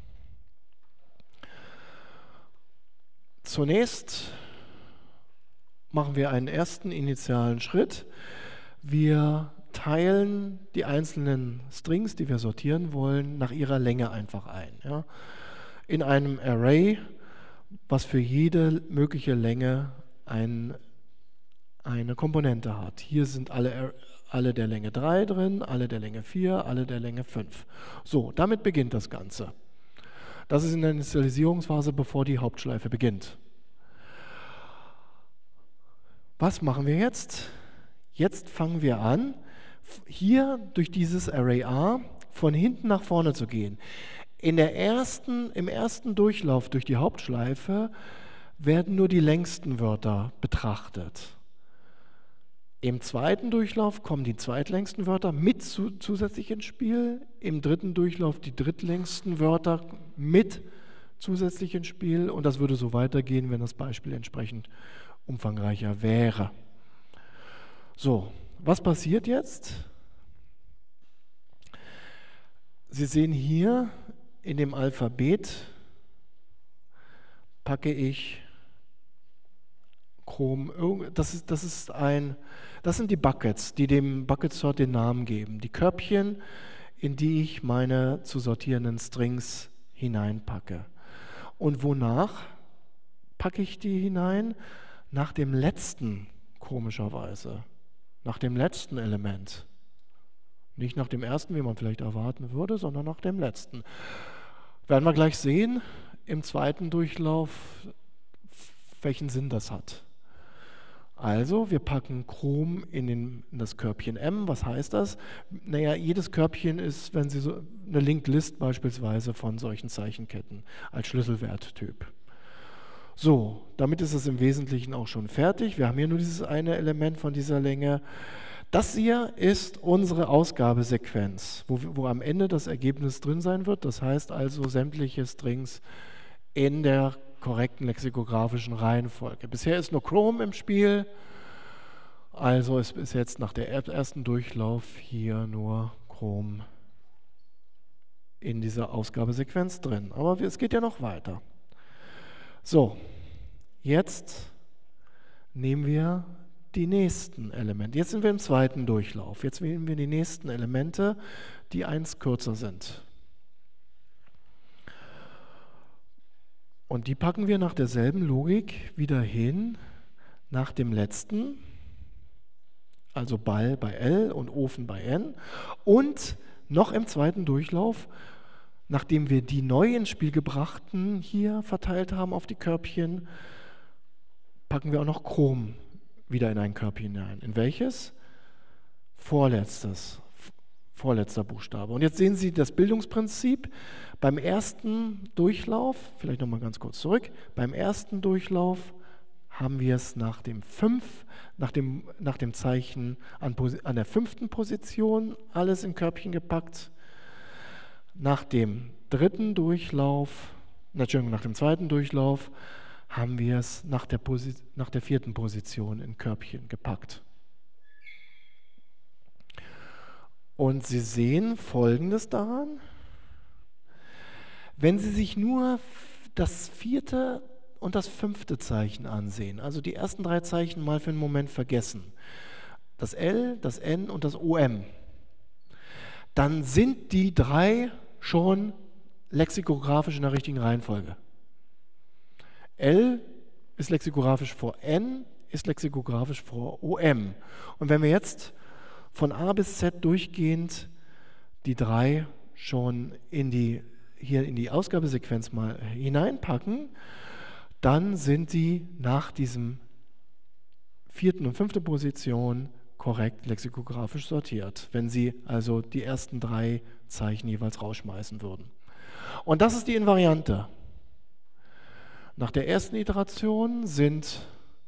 Zunächst machen wir einen ersten initialen Schritt. Wir teilen die einzelnen Strings, die wir sortieren wollen, nach ihrer Länge einfach ein. Ja? In einem Array, was für jede mögliche Länge eine Komponente hat. Hier sind alle der Länge 3 drin, alle der Länge 4, alle der Länge 5. So, damit beginnt das Ganze. Das ist in der Initialisierungsphase, bevor die Hauptschleife beginnt. Was machen wir jetzt? Jetzt fangen wir an, hier durch dieses Array A von hinten nach vorne zu gehen. Im ersten Durchlauf durch die Hauptschleife werden nur die längsten Wörter betrachtet. Im zweiten Durchlauf kommen die zweitlängsten Wörter mit zusätzlich ins Spiel. Im dritten Durchlauf die drittlängsten Wörter mit zusätzlich ins Spiel. Und das würde so weitergehen, wenn das Beispiel entsprechend umfangreicher wäre. So, was passiert jetzt? Sie sehen hier in dem Alphabet packe ich Chrom. Das sind die Buckets, die dem Bucket Sort den Namen geben. Die Körbchen, in die ich meine zu sortierenden Strings hineinpacke. Und wonach packe ich die hinein? Nach dem letzten, komischerweise. Nach dem letzten Element. Nicht nach dem ersten, wie man vielleicht erwarten würde, sondern nach dem letzten. Werden wir gleich sehen, im zweiten Durchlauf, welchen Sinn das hat. Also, wir packen Chrom in das Körbchen M. Was heißt das? Naja, jedes Körbchen ist, wenn Sie so eine Linked List beispielsweise von solchen Zeichenketten als Schlüsselwerttyp. So, damit ist es im Wesentlichen auch schon fertig. Wir haben hier nur dieses eine Element von dieser Länge. Das hier ist unsere Ausgabesequenz, wo am Ende das Ergebnis drin sein wird. Das heißt also sämtliche Strings in der korrekten lexikografischen Reihenfolge. Bisher ist nur Chrome im Spiel, also ist bis jetzt nach der ersten Durchlauf hier nur Chrome in dieser Ausgabesequenz drin. Aber es geht ja noch weiter. So, jetzt nehmen wir die nächsten Elemente. Jetzt sind wir im zweiten Durchlauf. Jetzt nehmen wir die nächsten Elemente, die eins kürzer sind. Und die packen wir nach derselben Logik wieder hin, nach dem letzten, also Ball bei L und Ofen bei N. Und noch im zweiten Durchlauf, nachdem wir die neu ins Spiel gebrachten hier verteilt haben auf die Körbchen, packen wir auch noch Chrom wieder in ein Körbchen hinein. In welches? Vorletzter Buchstabe. Und jetzt sehen Sie das Bildungsprinzip. Beim ersten Durchlauf, vielleicht nochmal ganz kurz zurück, beim ersten Durchlauf haben wir es nach dem Zeichen an der 5. Position alles in Körbchen gepackt. Nach dem zweiten Durchlauf haben wir es nach der 4. Position in Körbchen gepackt. Und Sie sehen Folgendes daran: Wenn Sie sich nur das 4. und das 5. Zeichen ansehen, also die ersten 3 Zeichen mal für einen Moment vergessen, das L, das N und das OM, dann sind die 3 schon lexikografisch in der richtigen Reihenfolge. L ist lexikografisch vor N, ist lexikografisch vor OM. Und wenn wir jetzt von A bis Z durchgehend die 3 schon hier in die Ausgabesequenz mal hineinpacken, dann sind die nach diesem 4. und 5. Position korrekt lexikografisch sortiert, wenn Sie also die ersten 3 Zeichen jeweils rausschmeißen würden. Und das ist die Invariante. Nach der ersten Iteration sind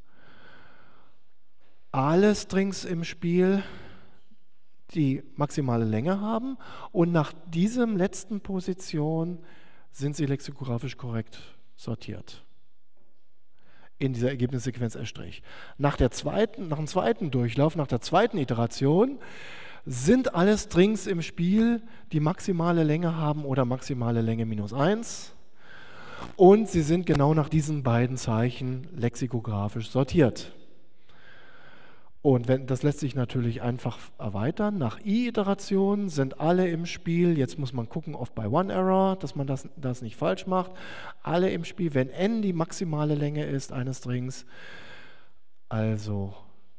alle Strings im Spiel, die maximale Länge haben, und nach diesem letzten Position sind sie lexikografisch korrekt sortiert in dieser Ergebnissequenz R'. Nach dem zweiten Durchlauf, nach der zweiten Iteration, sind alle Strings im Spiel, die maximale Länge haben oder maximale Länge -1, und sie sind genau nach diesen beiden Zeichen lexikografisch sortiert. Und das lässt sich natürlich einfach erweitern. Nach I-Iterationen sind alle im Spiel, jetzt muss man gucken, oft bei One-Error, dass man das nicht falsch macht, alle im Spiel, wenn n die maximale Länge ist eines Strings, also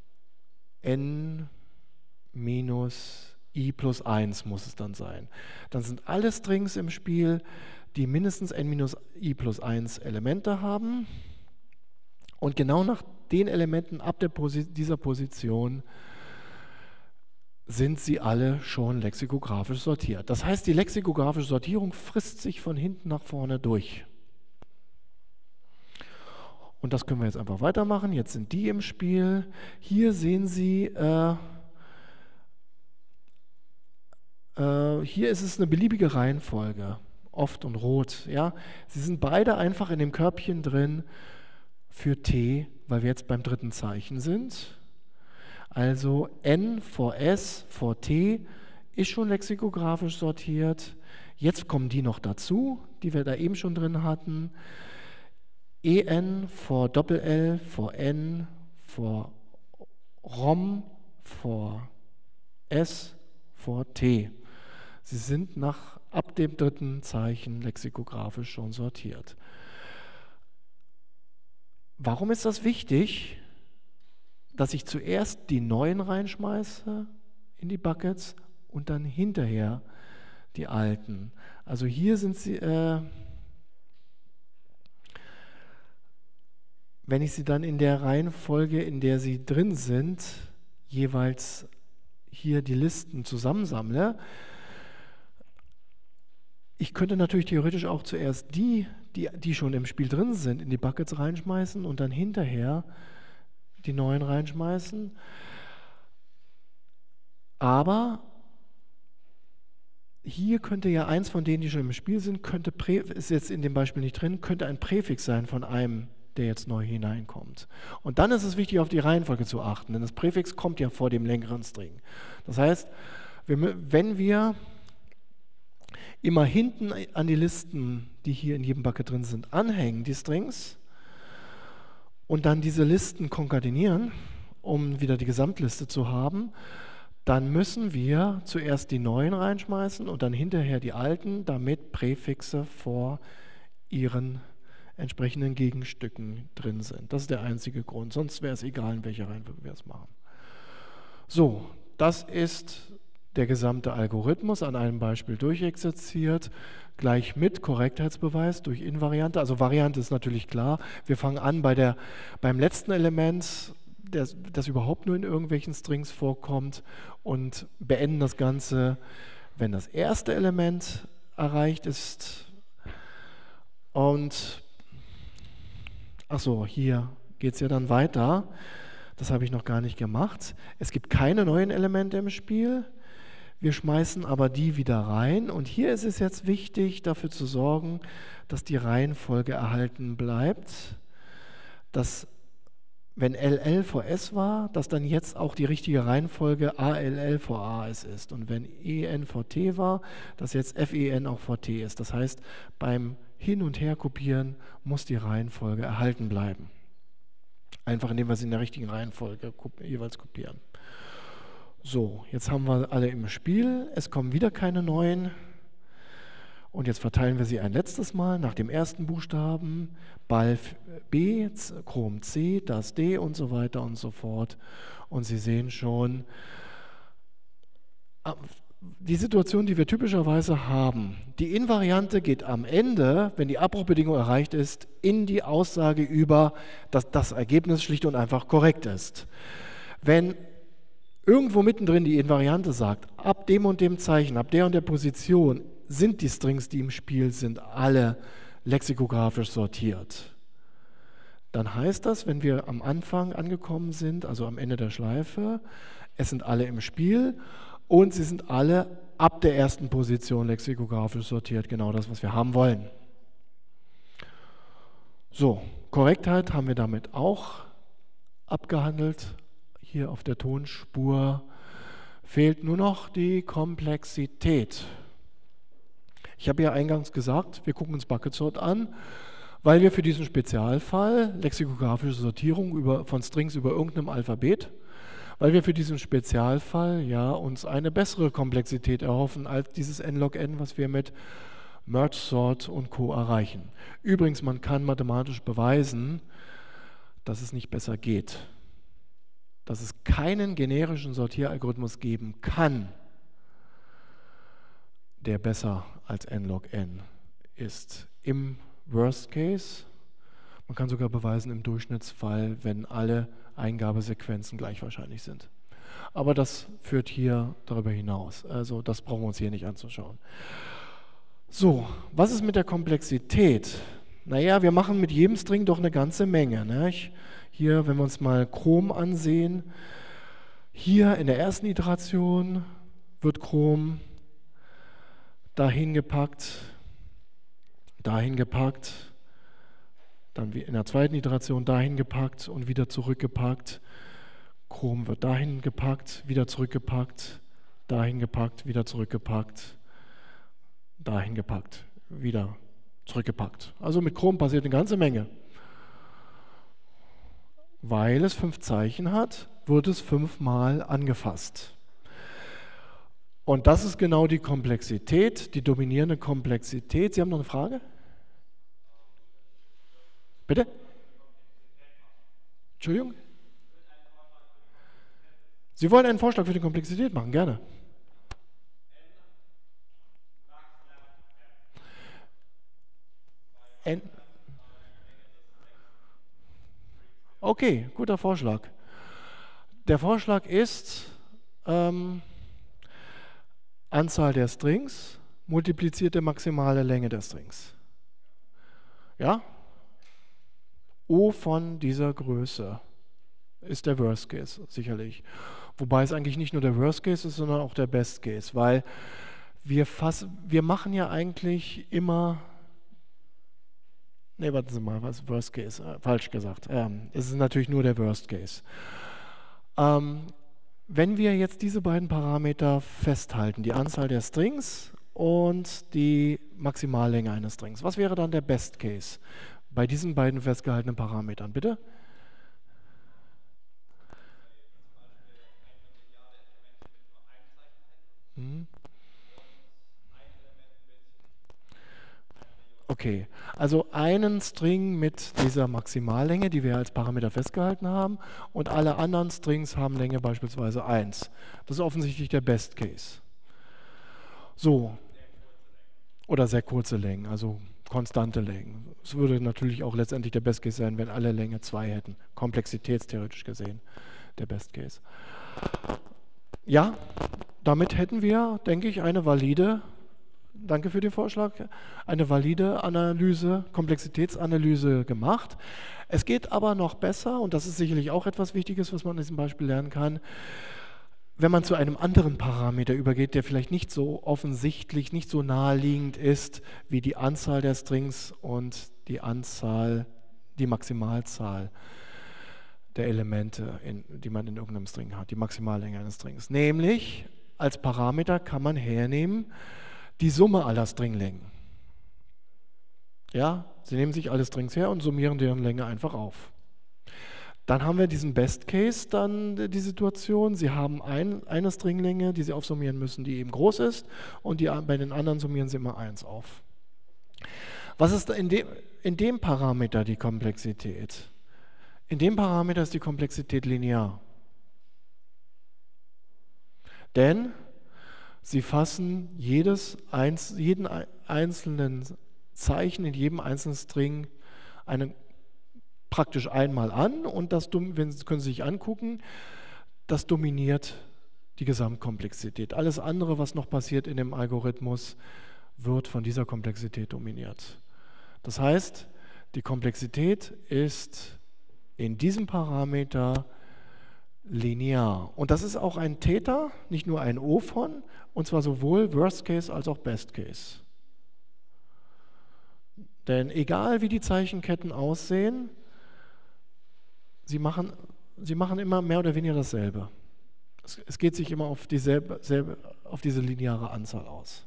n minus i plus 1 muss es dann sein. Dann sind alle Strings im Spiel, die mindestens n minus i plus 1 Elemente haben. Und genau nach den Elementen ab dieser Position sind sie alle schon lexikografisch sortiert. Das heißt, die lexikografische Sortierung frisst sich von hinten nach vorne durch. Und das können wir jetzt einfach weitermachen. Jetzt sind die im Spiel. Hier sehen Sie, hier ist es eine beliebige Reihenfolge, oft und rot. Ja? Sie sind beide einfach in dem Körbchen drin für T, weil wir jetzt beim dritten Zeichen sind. Also N vor S vor T ist schon lexikografisch sortiert. Jetzt kommen die noch dazu, die wir da eben schon drin hatten. EN vor Doppel-L vor N vor ROM vor S vor T. Sie sind ab dem dritten Zeichen lexikografisch schon sortiert. Warum ist das wichtig, dass ich zuerst die neuen reinschmeiße in die Buckets und dann hinterher die alten? Also hier sind sie, wenn ich sie dann in der Reihenfolge, in der sie drin sind, jeweils hier die Listen zusammensammle, ich könnte natürlich theoretisch auch zuerst die schon im Spiel drin sind, in die Buckets reinschmeißen und dann hinterher die neuen reinschmeißen. Aber hier könnte ja eins von denen, die schon im Spiel sind, ist jetzt in dem Beispiel nicht drin, könnte ein Präfix sein von einem, der jetzt neu hineinkommt. Und dann ist es wichtig, auf die Reihenfolge zu achten, denn das Präfix kommt ja vor dem längeren String. Das heißt, wenn wir immer hinten an die Listen, die hier in jedem Bucket drin sind, anhängen, die Strings, und dann diese Listen konkatenieren, um wieder die Gesamtliste zu haben, dann müssen wir zuerst die neuen reinschmeißen und dann hinterher die alten, damit Präfixe vor ihren entsprechenden Gegenstücken drin sind. Das ist der einzige Grund, sonst wäre es egal, in welcher Reihenfolge wir es machen. So, das ist der gesamte Algorithmus an einem Beispiel durchexerziert, gleich mit Korrektheitsbeweis durch Invariante. Also Variante ist natürlich klar. Wir fangen an beim letzten Element, das überhaupt nur in irgendwelchen Strings vorkommt, und beenden das Ganze, wenn das erste Element erreicht ist. Und achso, hier geht es ja dann weiter. Das habe ich noch gar nicht gemacht. Es gibt keine neuen Elemente im Spiel. Wir schmeißen aber die wieder rein. Und hier ist es jetzt wichtig, dafür zu sorgen, dass die Reihenfolge erhalten bleibt. Dass, wenn LL vor S war, dass dann jetzt auch die richtige Reihenfolge ALL vor AS ist. Und wenn EN vor T war, dass jetzt FEN auch vor T ist. Das heißt, beim Hin- und Herkopieren muss die Reihenfolge erhalten bleiben. Einfach indem wir sie in der richtigen Reihenfolge jeweils kopieren. So, jetzt haben wir alle im Spiel. Es kommen wieder keine neuen. Und jetzt verteilen wir sie ein letztes Mal nach dem ersten Buchstaben. Ball B, Chrom C, das D und so weiter und so fort. Und Sie sehen schon, die Situation, die wir typischerweise haben, die Invariante geht am Ende, wenn die Abbruchbedingung erreicht ist, in die Aussage über, dass das Ergebnis schlicht und einfach korrekt ist. Wenn irgendwo mittendrin die Invariante sagt, ab dem und dem Zeichen, ab der und der Position sind die Strings, die im Spiel sind, alle lexikografisch sortiert. Dann heißt das, wenn wir am Anfang angekommen sind, also am Ende der Schleife, es sind alle im Spiel und sie sind alle ab der ersten Position lexikografisch sortiert, genau das, was wir haben wollen. So, Korrektheit haben wir damit auch abgehandelt. Hier auf der Tonspur fehlt nur noch die Komplexität. Ich habe ja eingangs gesagt, wir gucken uns Bucket Sort an, weil wir für diesen Spezialfall lexikografische Sortierung von Strings über irgendeinem Alphabet, weil wir für diesen Spezialfall ja uns eine bessere Komplexität erhoffen als dieses n-log-n, was wir mit Merge Sort und Co. erreichen. Übrigens, man kann mathematisch beweisen, dass es nicht besser geht. Dass es keinen generischen Sortieralgorithmus geben kann, der besser als n-log-n ist. Im Worst Case, man kann sogar beweisen im Durchschnittsfall, wenn alle Eingabesequenzen gleich wahrscheinlich sind. Aber das führt hier darüber hinaus. Also das brauchen wir uns hier nicht anzuschauen. So, was ist mit der Komplexität? Naja, wir machen mit jedem String doch eine ganze Menge. Nicht? Hier, wenn wir uns mal Chrom ansehen, hier in der ersten Iteration wird Chrom dahin gepackt, dann in der zweiten Iteration dahin gepackt und wieder zurückgepackt. Chrom wird dahin gepackt, wieder zurückgepackt, dahin gepackt, wieder zurückgepackt, dahin gepackt, wieder zurückgepackt. Also mit Chrom passiert eine ganze Menge. Weil es 5 Zeichen hat, wird es 5-mal angefasst. Und das ist genau die Komplexität, die dominierende Komplexität. Sie haben noch eine Frage? Bitte? Entschuldigung? Sie wollen einen Vorschlag für die Komplexität machen, gerne. Okay, guter Vorschlag. Der Vorschlag ist Anzahl der Strings multiplizierte maximale Länge der Strings. Ja? O von dieser Größe ist der Worst Case, sicherlich. Wobei es eigentlich nicht nur der Worst Case ist, sondern auch der Best Case, weil wir machen ja eigentlich immer, ne, warten Sie mal, was Worst Case? Falsch gesagt. Es ist natürlich nur der Worst Case. Wenn wir jetzt diese beiden Parameter festhalten, die Anzahl der Strings und die Maximallänge eines Strings, was wäre dann der Best Case bei diesen beiden festgehaltenen Parametern? Bitte? Okay, also einen String mit dieser Maximallänge, die wir als Parameter festgehalten haben, und alle anderen Strings haben Länge beispielsweise 1. Das ist offensichtlich der Best Case. So, oder sehr kurze Längen, also konstante Längen. Es würde natürlich auch letztendlich der Best Case sein, wenn alle Länge 2 hätten, komplexitätstheoretisch gesehen, der Best Case. Ja, damit hätten wir, denke ich, eine valide, danke für den Vorschlag, eine valide Analyse, Komplexitätsanalyse gemacht. Es geht aber noch besser, und das ist sicherlich auch etwas Wichtiges, was man in diesem Beispiel lernen kann, wenn man zu einem anderen Parameter übergeht, der vielleicht nicht so offensichtlich, nicht so naheliegend ist, wie die Anzahl der Strings und die Maximalzahl der Elemente, die man in irgendeinem String hat, die Maximallänge eines Strings. Nämlich, als Parameter kann man hernehmen, die Summe aller Stringlängen. Ja, Sie nehmen sich alle Strings her und summieren deren Länge einfach auf. Dann haben wir diesen Best Case, dann die Situation, Sie haben eine Stringlänge, die Sie aufsummieren müssen, die eben groß ist, und bei den anderen summieren Sie immer 1 auf. Was ist in dem Parameter die Komplexität? In dem Parameter ist die Komplexität linear. Denn Sie fassen jeden einzelnen Zeichen in jedem einzelnen String praktisch einmal an, und das können Sie sich angucken, das dominiert die Gesamtkomplexität. Alles andere, was noch passiert in dem Algorithmus, wird von dieser Komplexität dominiert. Das heißt, die Komplexität ist in diesem Parameter linear. Und das ist auch ein Theta, nicht nur ein O von, und zwar sowohl Worst Case als auch Best Case. Denn egal wie die Zeichenketten aussehen, sie machen immer mehr oder weniger dasselbe. Es geht sich immer auf diese lineare Anzahl aus.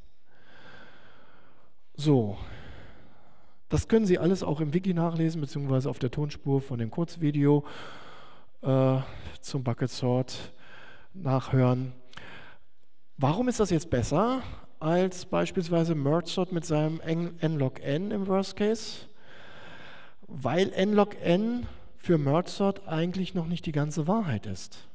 So, das können Sie alles auch im Wiki nachlesen, beziehungsweise auf der Tonspur von dem Kurzvideo zum Bucket Sort nachhören. Warum ist das jetzt besser als beispielsweise Merge Sort mit seinem n-log n im Worst Case? Weil n-log n für Merge Sort eigentlich noch nicht die ganze Wahrheit ist.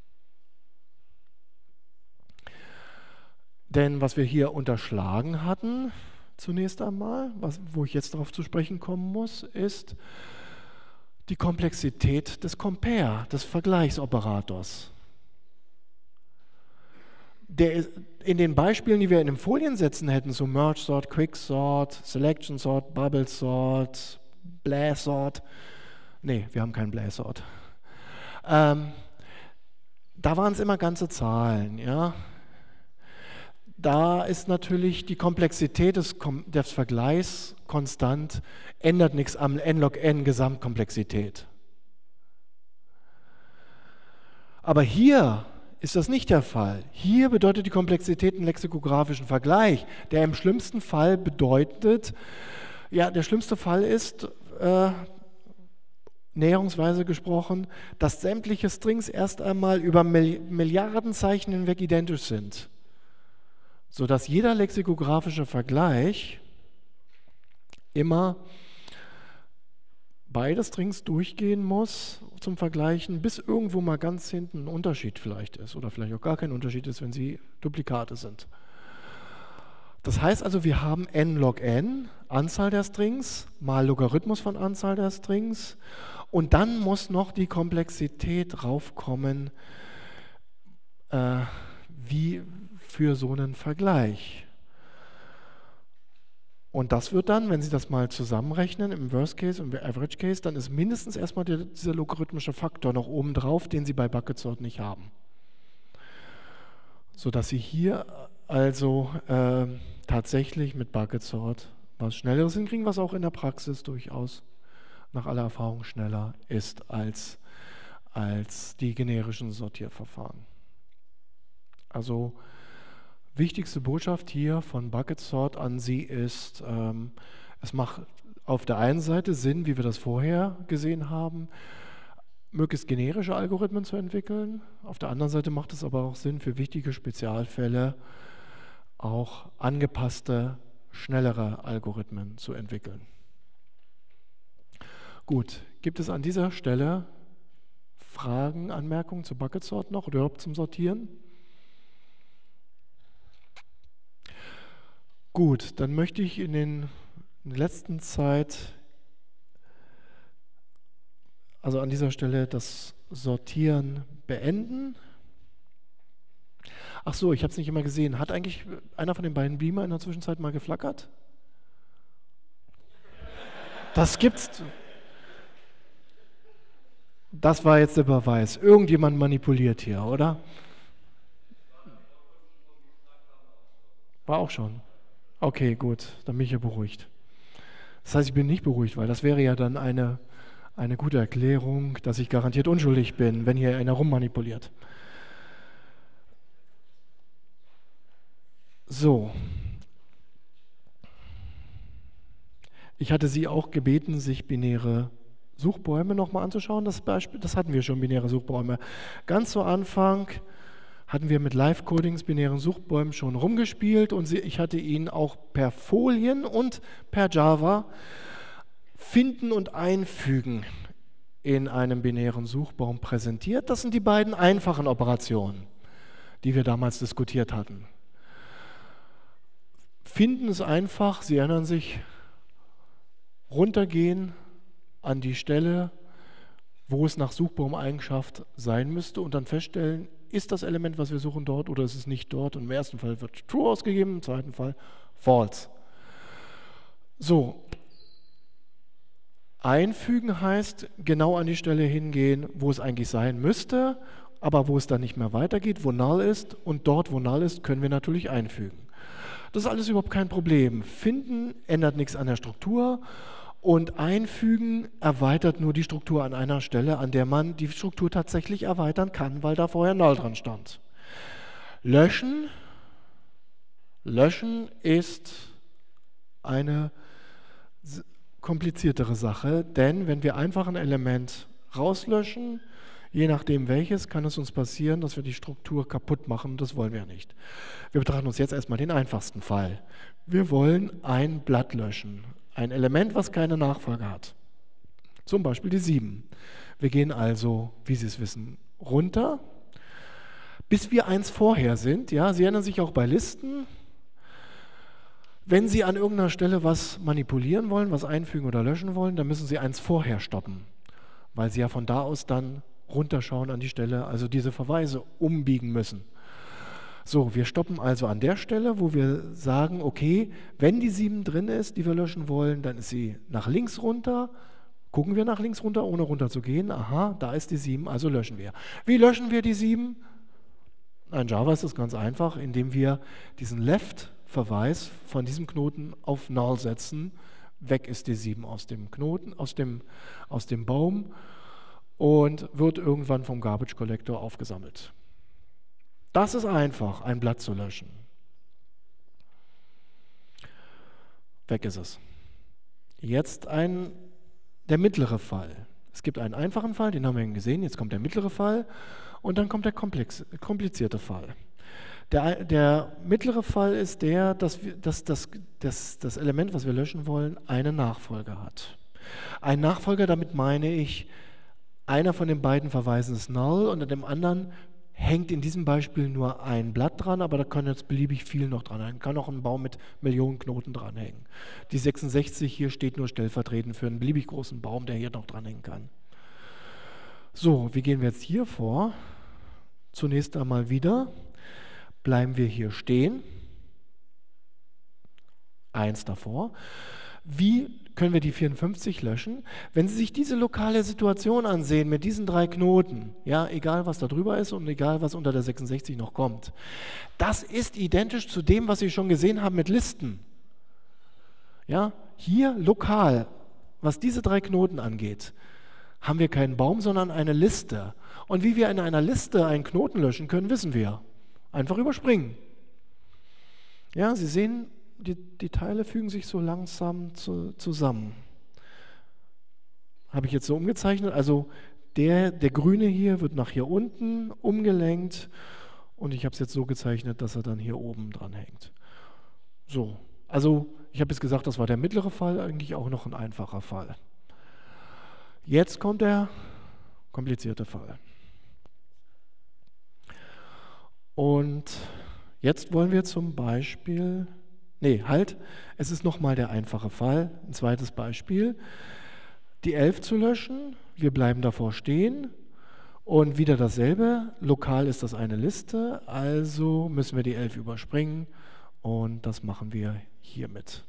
Denn was wir hier unterschlagen hatten, zunächst einmal, wo ich jetzt darauf zu sprechen kommen muss, ist die Komplexität des Compare, des Vergleichsoperators. In den Beispielen, die wir in den Foliensätzen hätten, so Merge Sort, Quick Sort, Selection Sort, Bubble Sort, Blast Sort, nee, wir haben keinen Blast Sort. Da waren es immer ganze Zahlen, ja. Da ist natürlich die Komplexität des Vergleichs konstant, ändert nichts am n-log n Gesamtkomplexität. Aber hier ist das nicht der Fall. Hier bedeutet die Komplexität einen lexikographischen Vergleich, der im schlimmsten Fall bedeutet, ja, der schlimmste Fall ist, näherungsweise gesprochen, dass sämtliche Strings erst einmal über Milliarden Zeichen hinweg identisch sind, sodass jeder lexikographische Vergleich immer beide Strings durchgehen muss zum Vergleichen, bis irgendwo mal ganz hinten ein Unterschied vielleicht ist oder vielleicht auch gar kein Unterschied ist, wenn sie Duplikate sind. Das heißt also, wir haben n-log n, Anzahl der Strings, mal Logarithmus von Anzahl der Strings, Und dann muss noch die Komplexität raufkommen, wie für so einen Vergleich. Und das wird dann, wenn Sie das mal zusammenrechnen, im Worst Case und im Average Case, dann ist mindestens erstmal dieser logarithmische Faktor noch oben drauf, den Sie bei Bucket Sort nicht haben. Sodass Sie hier also tatsächlich mit Bucket Sort was Schnelleres hinkriegen, was auch in der Praxis durchaus nach aller Erfahrung schneller ist als die generischen Sortierverfahren. Also wichtigste Botschaft hier von Bucket Sort an Sie ist, es macht auf der einen Seite Sinn, wie wir das vorher gesehen haben, möglichst generische Algorithmen zu entwickeln. Auf der anderen Seite macht es aber auch Sinn, für wichtige Spezialfälle auch angepasste, schnellere Algorithmen zu entwickeln. Gut, gibt es an dieser Stelle Fragen, Anmerkungen zu Bucket Sort noch oder überhaupt zum Sortieren? Gut, dann möchte ich in der letzten Zeit, also an dieser Stelle, das Sortieren beenden. Ach so, ich habe es nicht immer gesehen. Hat eigentlich einer von den beiden Beamer in der Zwischenzeit mal geflackert? Das gibt's. Das war jetzt der Beweis. Irgendjemand manipuliert hier, oder? War auch schon. Okay, gut, dann bin ich ja beruhigt. Das heißt, ich bin nicht beruhigt, weil das wäre ja dann eine gute Erklärung, dass ich garantiert unschuldig bin, wenn hier einer rummanipuliert. So. Ich hatte Sie auch gebeten, sich binäre Suchbäume nochmal anzuschauen. Das hatten wir schon, binäre Suchbäume. Ganz zu Anfang hatten wir mit Live-Codings binären Suchbäumen schon rumgespielt und ich hatte Ihnen auch per Folien und per Java finden und einfügen in einem binären Suchbaum präsentiert. Das sind die beiden einfachen Operationen, die wir damals diskutiert hatten. Finden ist einfach, Sie erinnern sich, runtergehen an die Stelle, wo es nach Suchbaumeigenschaft sein müsste und dann feststellen, ist das Element, was wir suchen, dort oder ist es nicht dort? Und im ersten Fall wird True ausgegeben, im zweiten Fall False. So, einfügen heißt genau an die Stelle hingehen, wo es eigentlich sein müsste, aber wo es dann nicht mehr weitergeht, wo Null ist und dort, wo Null ist, können wir natürlich einfügen. Das ist alles überhaupt kein Problem. Finden ändert nichts an der Struktur und einfügen erweitert nur die Struktur an einer Stelle, an der man die Struktur tatsächlich erweitern kann, weil da vorher Null dran stand. Löschen ist eine kompliziertere Sache, denn wenn wir einfach ein Element rauslöschen, je nachdem welches, kann es uns passieren, dass wir die Struktur kaputt machen. Das wollen wir nicht. Wir betrachten uns jetzt erstmal den einfachsten Fall. Wir wollen ein Blatt löschen. Ein Element, was keine Nachfolge hat. Zum Beispiel die 7. Wir gehen also, wie Sie es wissen, runter, bis wir eins vorher sind. Ja, Sie erinnern sich auch bei Listen. Wenn Sie an irgendeiner Stelle was manipulieren wollen, was einfügen oder löschen wollen, dann müssen Sie eins vorher stoppen, weil Sie ja von da aus dann runterschauen an die Stelle, also diese Verweise umbiegen müssen. So, wir stoppen also an der Stelle, wo wir sagen, okay, wenn die 7 drin ist, die wir löschen wollen, dann ist sie nach links runter. Gucken wir nach links runter, ohne runter zu gehen. Aha, da ist die 7, also löschen wir. Wie löschen wir die 7? In Java ist das ganz einfach, indem wir diesen Left-Verweis von diesem Knoten auf Null setzen. Weg ist die 7 aus dem Knoten, aus dem Baum und wird irgendwann vom Garbage Collector aufgesammelt. Das ist einfach, ein Blatt zu löschen. Weg ist es. Jetzt der mittlere Fall. Es gibt einen einfachen Fall, den haben wir gesehen, jetzt kommt der mittlere Fall und dann kommt der komplizierte Fall. Der mittlere Fall ist der, dass das Element, was wir löschen wollen, einen Nachfolger hat. Ein Nachfolger, damit meine ich, einer von den beiden Verweisen ist Null und an dem anderen hängt in diesem Beispiel nur ein Blatt dran, aber da kann jetzt beliebig viel noch dran hängen. Kann auch ein Baum mit Millionen Knoten dranhängen. Die 66 hier steht nur stellvertretend für einen beliebig großen Baum, der hier noch dranhängen kann. So, wie gehen wir jetzt hier vor? Zunächst einmal wieder, bleiben wir hier stehen, 1 davor. Wie können wir die 54 löschen? Wenn Sie sich diese lokale Situation ansehen mit diesen 3 Knoten, ja, egal was da drüber ist und egal was unter der 66 noch kommt, das ist identisch zu dem, was Sie schon gesehen haben mit Listen. Ja, hier lokal, was diese 3 Knoten angeht, haben wir keinen Baum, sondern eine Liste. Und wie wir in einer Liste einen Knoten löschen können, wissen wir. Einfach überspringen. Ja, Sie sehen, die Teile fügen sich so langsam zusammen. Habe ich jetzt so umgezeichnet. Also der Grüne hier wird nach hier unten umgelenkt und ich habe es jetzt so gezeichnet, dass er dann hier oben dran hängt. So, also ich habe jetzt gesagt, das war der mittlere Fall, eigentlich auch noch ein einfacher Fall. Jetzt kommt der komplizierte Fall. Und jetzt wollen wir zum Beispiel, nee, halt, es ist nochmal der einfache Fall, ein zweites Beispiel, die 11 zu löschen, wir bleiben davor stehen und wieder dasselbe, lokal ist das eine Liste, also müssen wir die 11 überspringen und das machen wir hiermit.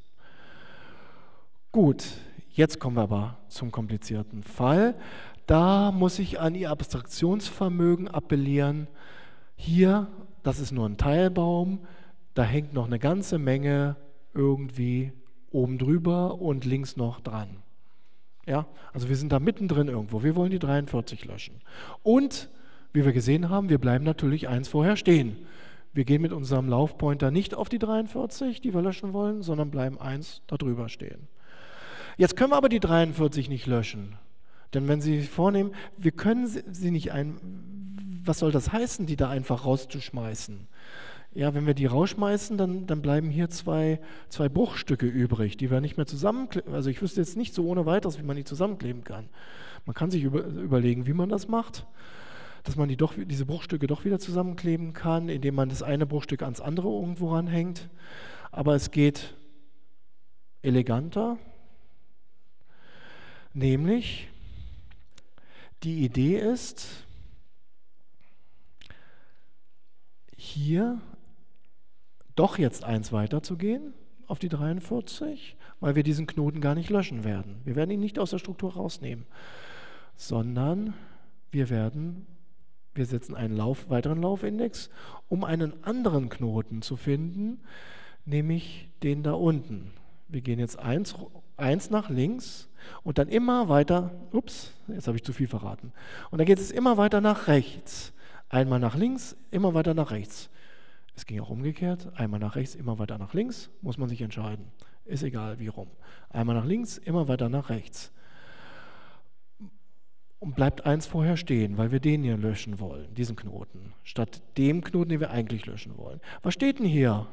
Gut, jetzt kommen wir aber zum komplizierten Fall. Da muss ich an Ihr Abstraktionsvermögen appellieren. Hier, das ist nur ein Teilbaum, da hängt noch eine ganze Menge irgendwie oben drüber und links noch dran. Ja, also wir sind da mittendrin irgendwo. Wir wollen die 43 löschen. Und, wie wir gesehen haben, wir bleiben natürlich 1 vorher stehen. Wir gehen mit unserem Laufpointer nicht auf die 43, die wir löschen wollen, sondern bleiben 1 darüber stehen. Jetzt können wir aber die 43 nicht löschen. Denn wenn Sie sich vornehmen, wir können sie nicht was soll das heißen, die da einfach rauszuschmeißen? Ja, wenn wir die rausschmeißen, dann bleiben hier zwei Bruchstücke übrig, die wir nicht mehr zusammenkleben. Also ich wüsste jetzt nicht so ohne weiteres, wie man die zusammenkleben kann. Man kann sich überlegen, wie man das macht, dass man diese Bruchstücke doch wieder zusammenkleben kann, indem man das eine Bruchstück ans andere irgendwo ranhängt. Aber es geht eleganter, nämlich die Idee ist, hier doch jetzt 1 weiterzugehen auf die 43, weil wir diesen Knoten gar nicht löschen werden. Wir werden ihn nicht aus der Struktur rausnehmen, sondern wir setzen einen weiteren Laufindex, um einen anderen Knoten zu finden, nämlich den da unten. Wir gehen jetzt 1 nach links und dann immer weiter, ups, jetzt habe ich zu viel verraten, und dann geht es immer weiter nach rechts. Einmal nach links, immer weiter nach rechts. Es ging auch umgekehrt, einmal nach rechts, immer weiter nach links, muss man sich entscheiden. Ist egal, wie rum. Einmal nach links, immer weiter nach rechts. Und bleibt 1 vorher stehen, weil wir den hier löschen wollen, diesen Knoten, statt dem Knoten, den wir eigentlich löschen wollen. Was steht denn hier?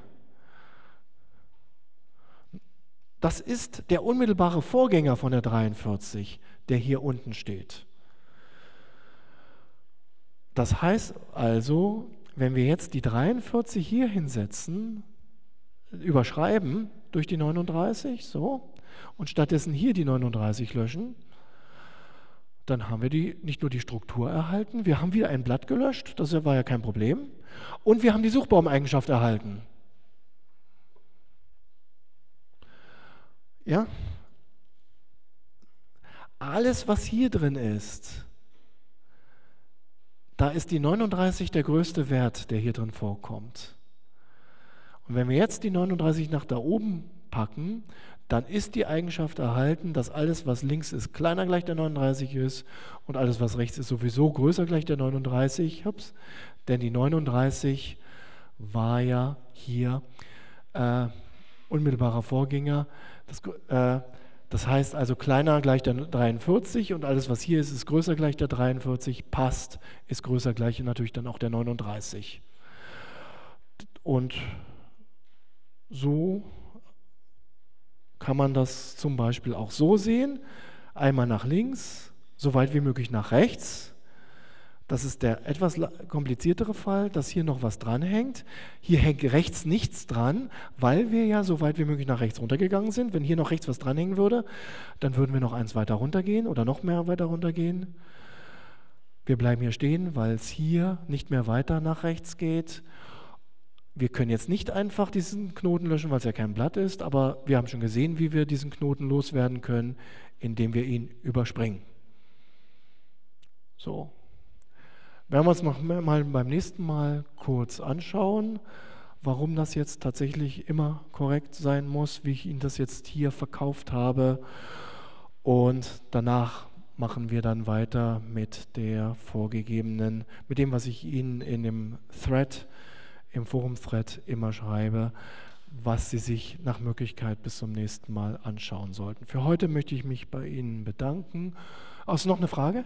Das ist der unmittelbare Vorgänger von der 43, der hier unten steht. Das heißt also, wenn wir jetzt die 43 hier hinsetzen, überschreiben durch die 39, so, und stattdessen hier die 39 löschen, dann haben wir nicht nur die Struktur erhalten, wir haben wieder ein Blatt gelöscht, das war ja kein Problem, und wir haben die Suchbaumeigenschaft erhalten. Ja? Alles, was hier drin ist, da ist die 39 der größte Wert, der hier drin vorkommt. Und wenn wir jetzt die 39 nach da oben packen, dann ist die Eigenschaft erhalten, dass alles, was links ist, kleiner gleich der 39 ist und alles, was rechts ist, sowieso größer gleich der 39. Ups, denn die 39 war ja hier unmittelbarer Vorgänger. Das heißt also, kleiner gleich der 43 und alles, was hier ist, ist größer gleich der 43, passt, ist größer gleich natürlich dann auch der 39. Und so kann man das zum Beispiel auch so sehen, einmal nach links, so weit wie möglich nach rechts. Das ist der etwas kompliziertere Fall, dass hier noch was dranhängt. Hier hängt rechts nichts dran, weil wir ja so weit wie möglich nach rechts runtergegangen sind. Wenn hier noch rechts was dranhängen würde, dann würden wir noch 1 weiter runtergehen oder noch mehr weiter runtergehen. Wir bleiben hier stehen, weil es hier nicht mehr weiter nach rechts geht. Wir können jetzt nicht einfach diesen Knoten löschen, weil es ja kein Blatt ist, aber wir haben schon gesehen, wie wir diesen Knoten loswerden können, indem wir ihn überspringen. So. Werden wir uns noch mal beim nächsten Mal kurz anschauen, warum das jetzt tatsächlich immer korrekt sein muss, wie ich Ihnen das jetzt hier verkauft habe. Und danach machen wir dann weiter mit der vorgegebenen, mit dem, was ich Ihnen in dem Thread, im Forum-Thread immer schreibe, was Sie sich nach Möglichkeit bis zum nächsten Mal anschauen sollten. Für heute möchte ich mich bei Ihnen bedanken. Hast du noch eine Frage?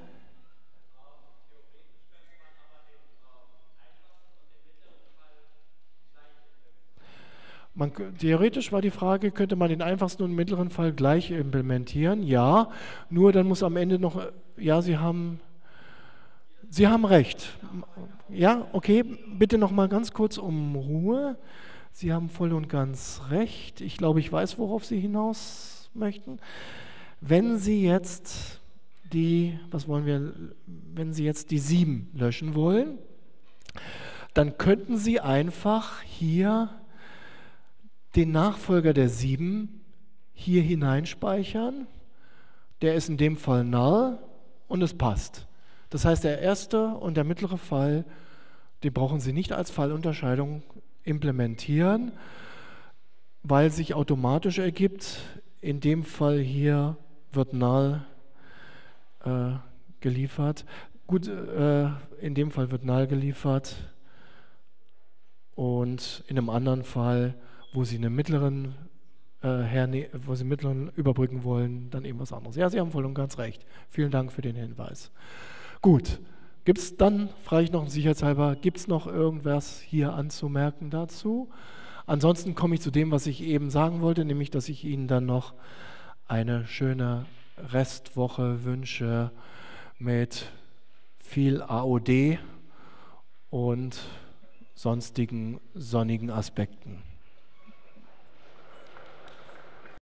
Theoretisch war die Frage, könnte man den einfachsten und mittleren Fall gleich implementieren? Ja, nur dann muss am Ende noch, ja, Sie haben recht. Ja, okay, bitte noch mal ganz kurz um Ruhe. Sie haben voll und ganz recht. Ich glaube, ich weiß, worauf Sie hinaus möchten. Wenn Sie jetzt wenn Sie jetzt die 7 löschen wollen, dann könnten Sie einfach hier den Nachfolger der 7 hier hineinspeichern. Der ist in dem Fall null und es passt. Das heißt, der erste und der mittlere Fall, die brauchen Sie nicht als Fallunterscheidung implementieren, weil sich automatisch ergibt, in dem Fall hier wird null geliefert. Gut, in dem Fall wird null geliefert und in einem anderen Fall, wo Sie einen mittleren überbrücken wollen, dann eben was anderes. Ja, Sie haben voll und ganz recht. Vielen Dank für den Hinweis. Gut, frage ich noch sicherheitshalber, gibt es noch irgendwas hier anzumerken dazu? Ansonsten komme ich zu dem, was ich eben sagen wollte, nämlich, dass ich Ihnen dann noch eine schöne Restwoche wünsche mit viel AOD und sonstigen sonnigen Aspekten.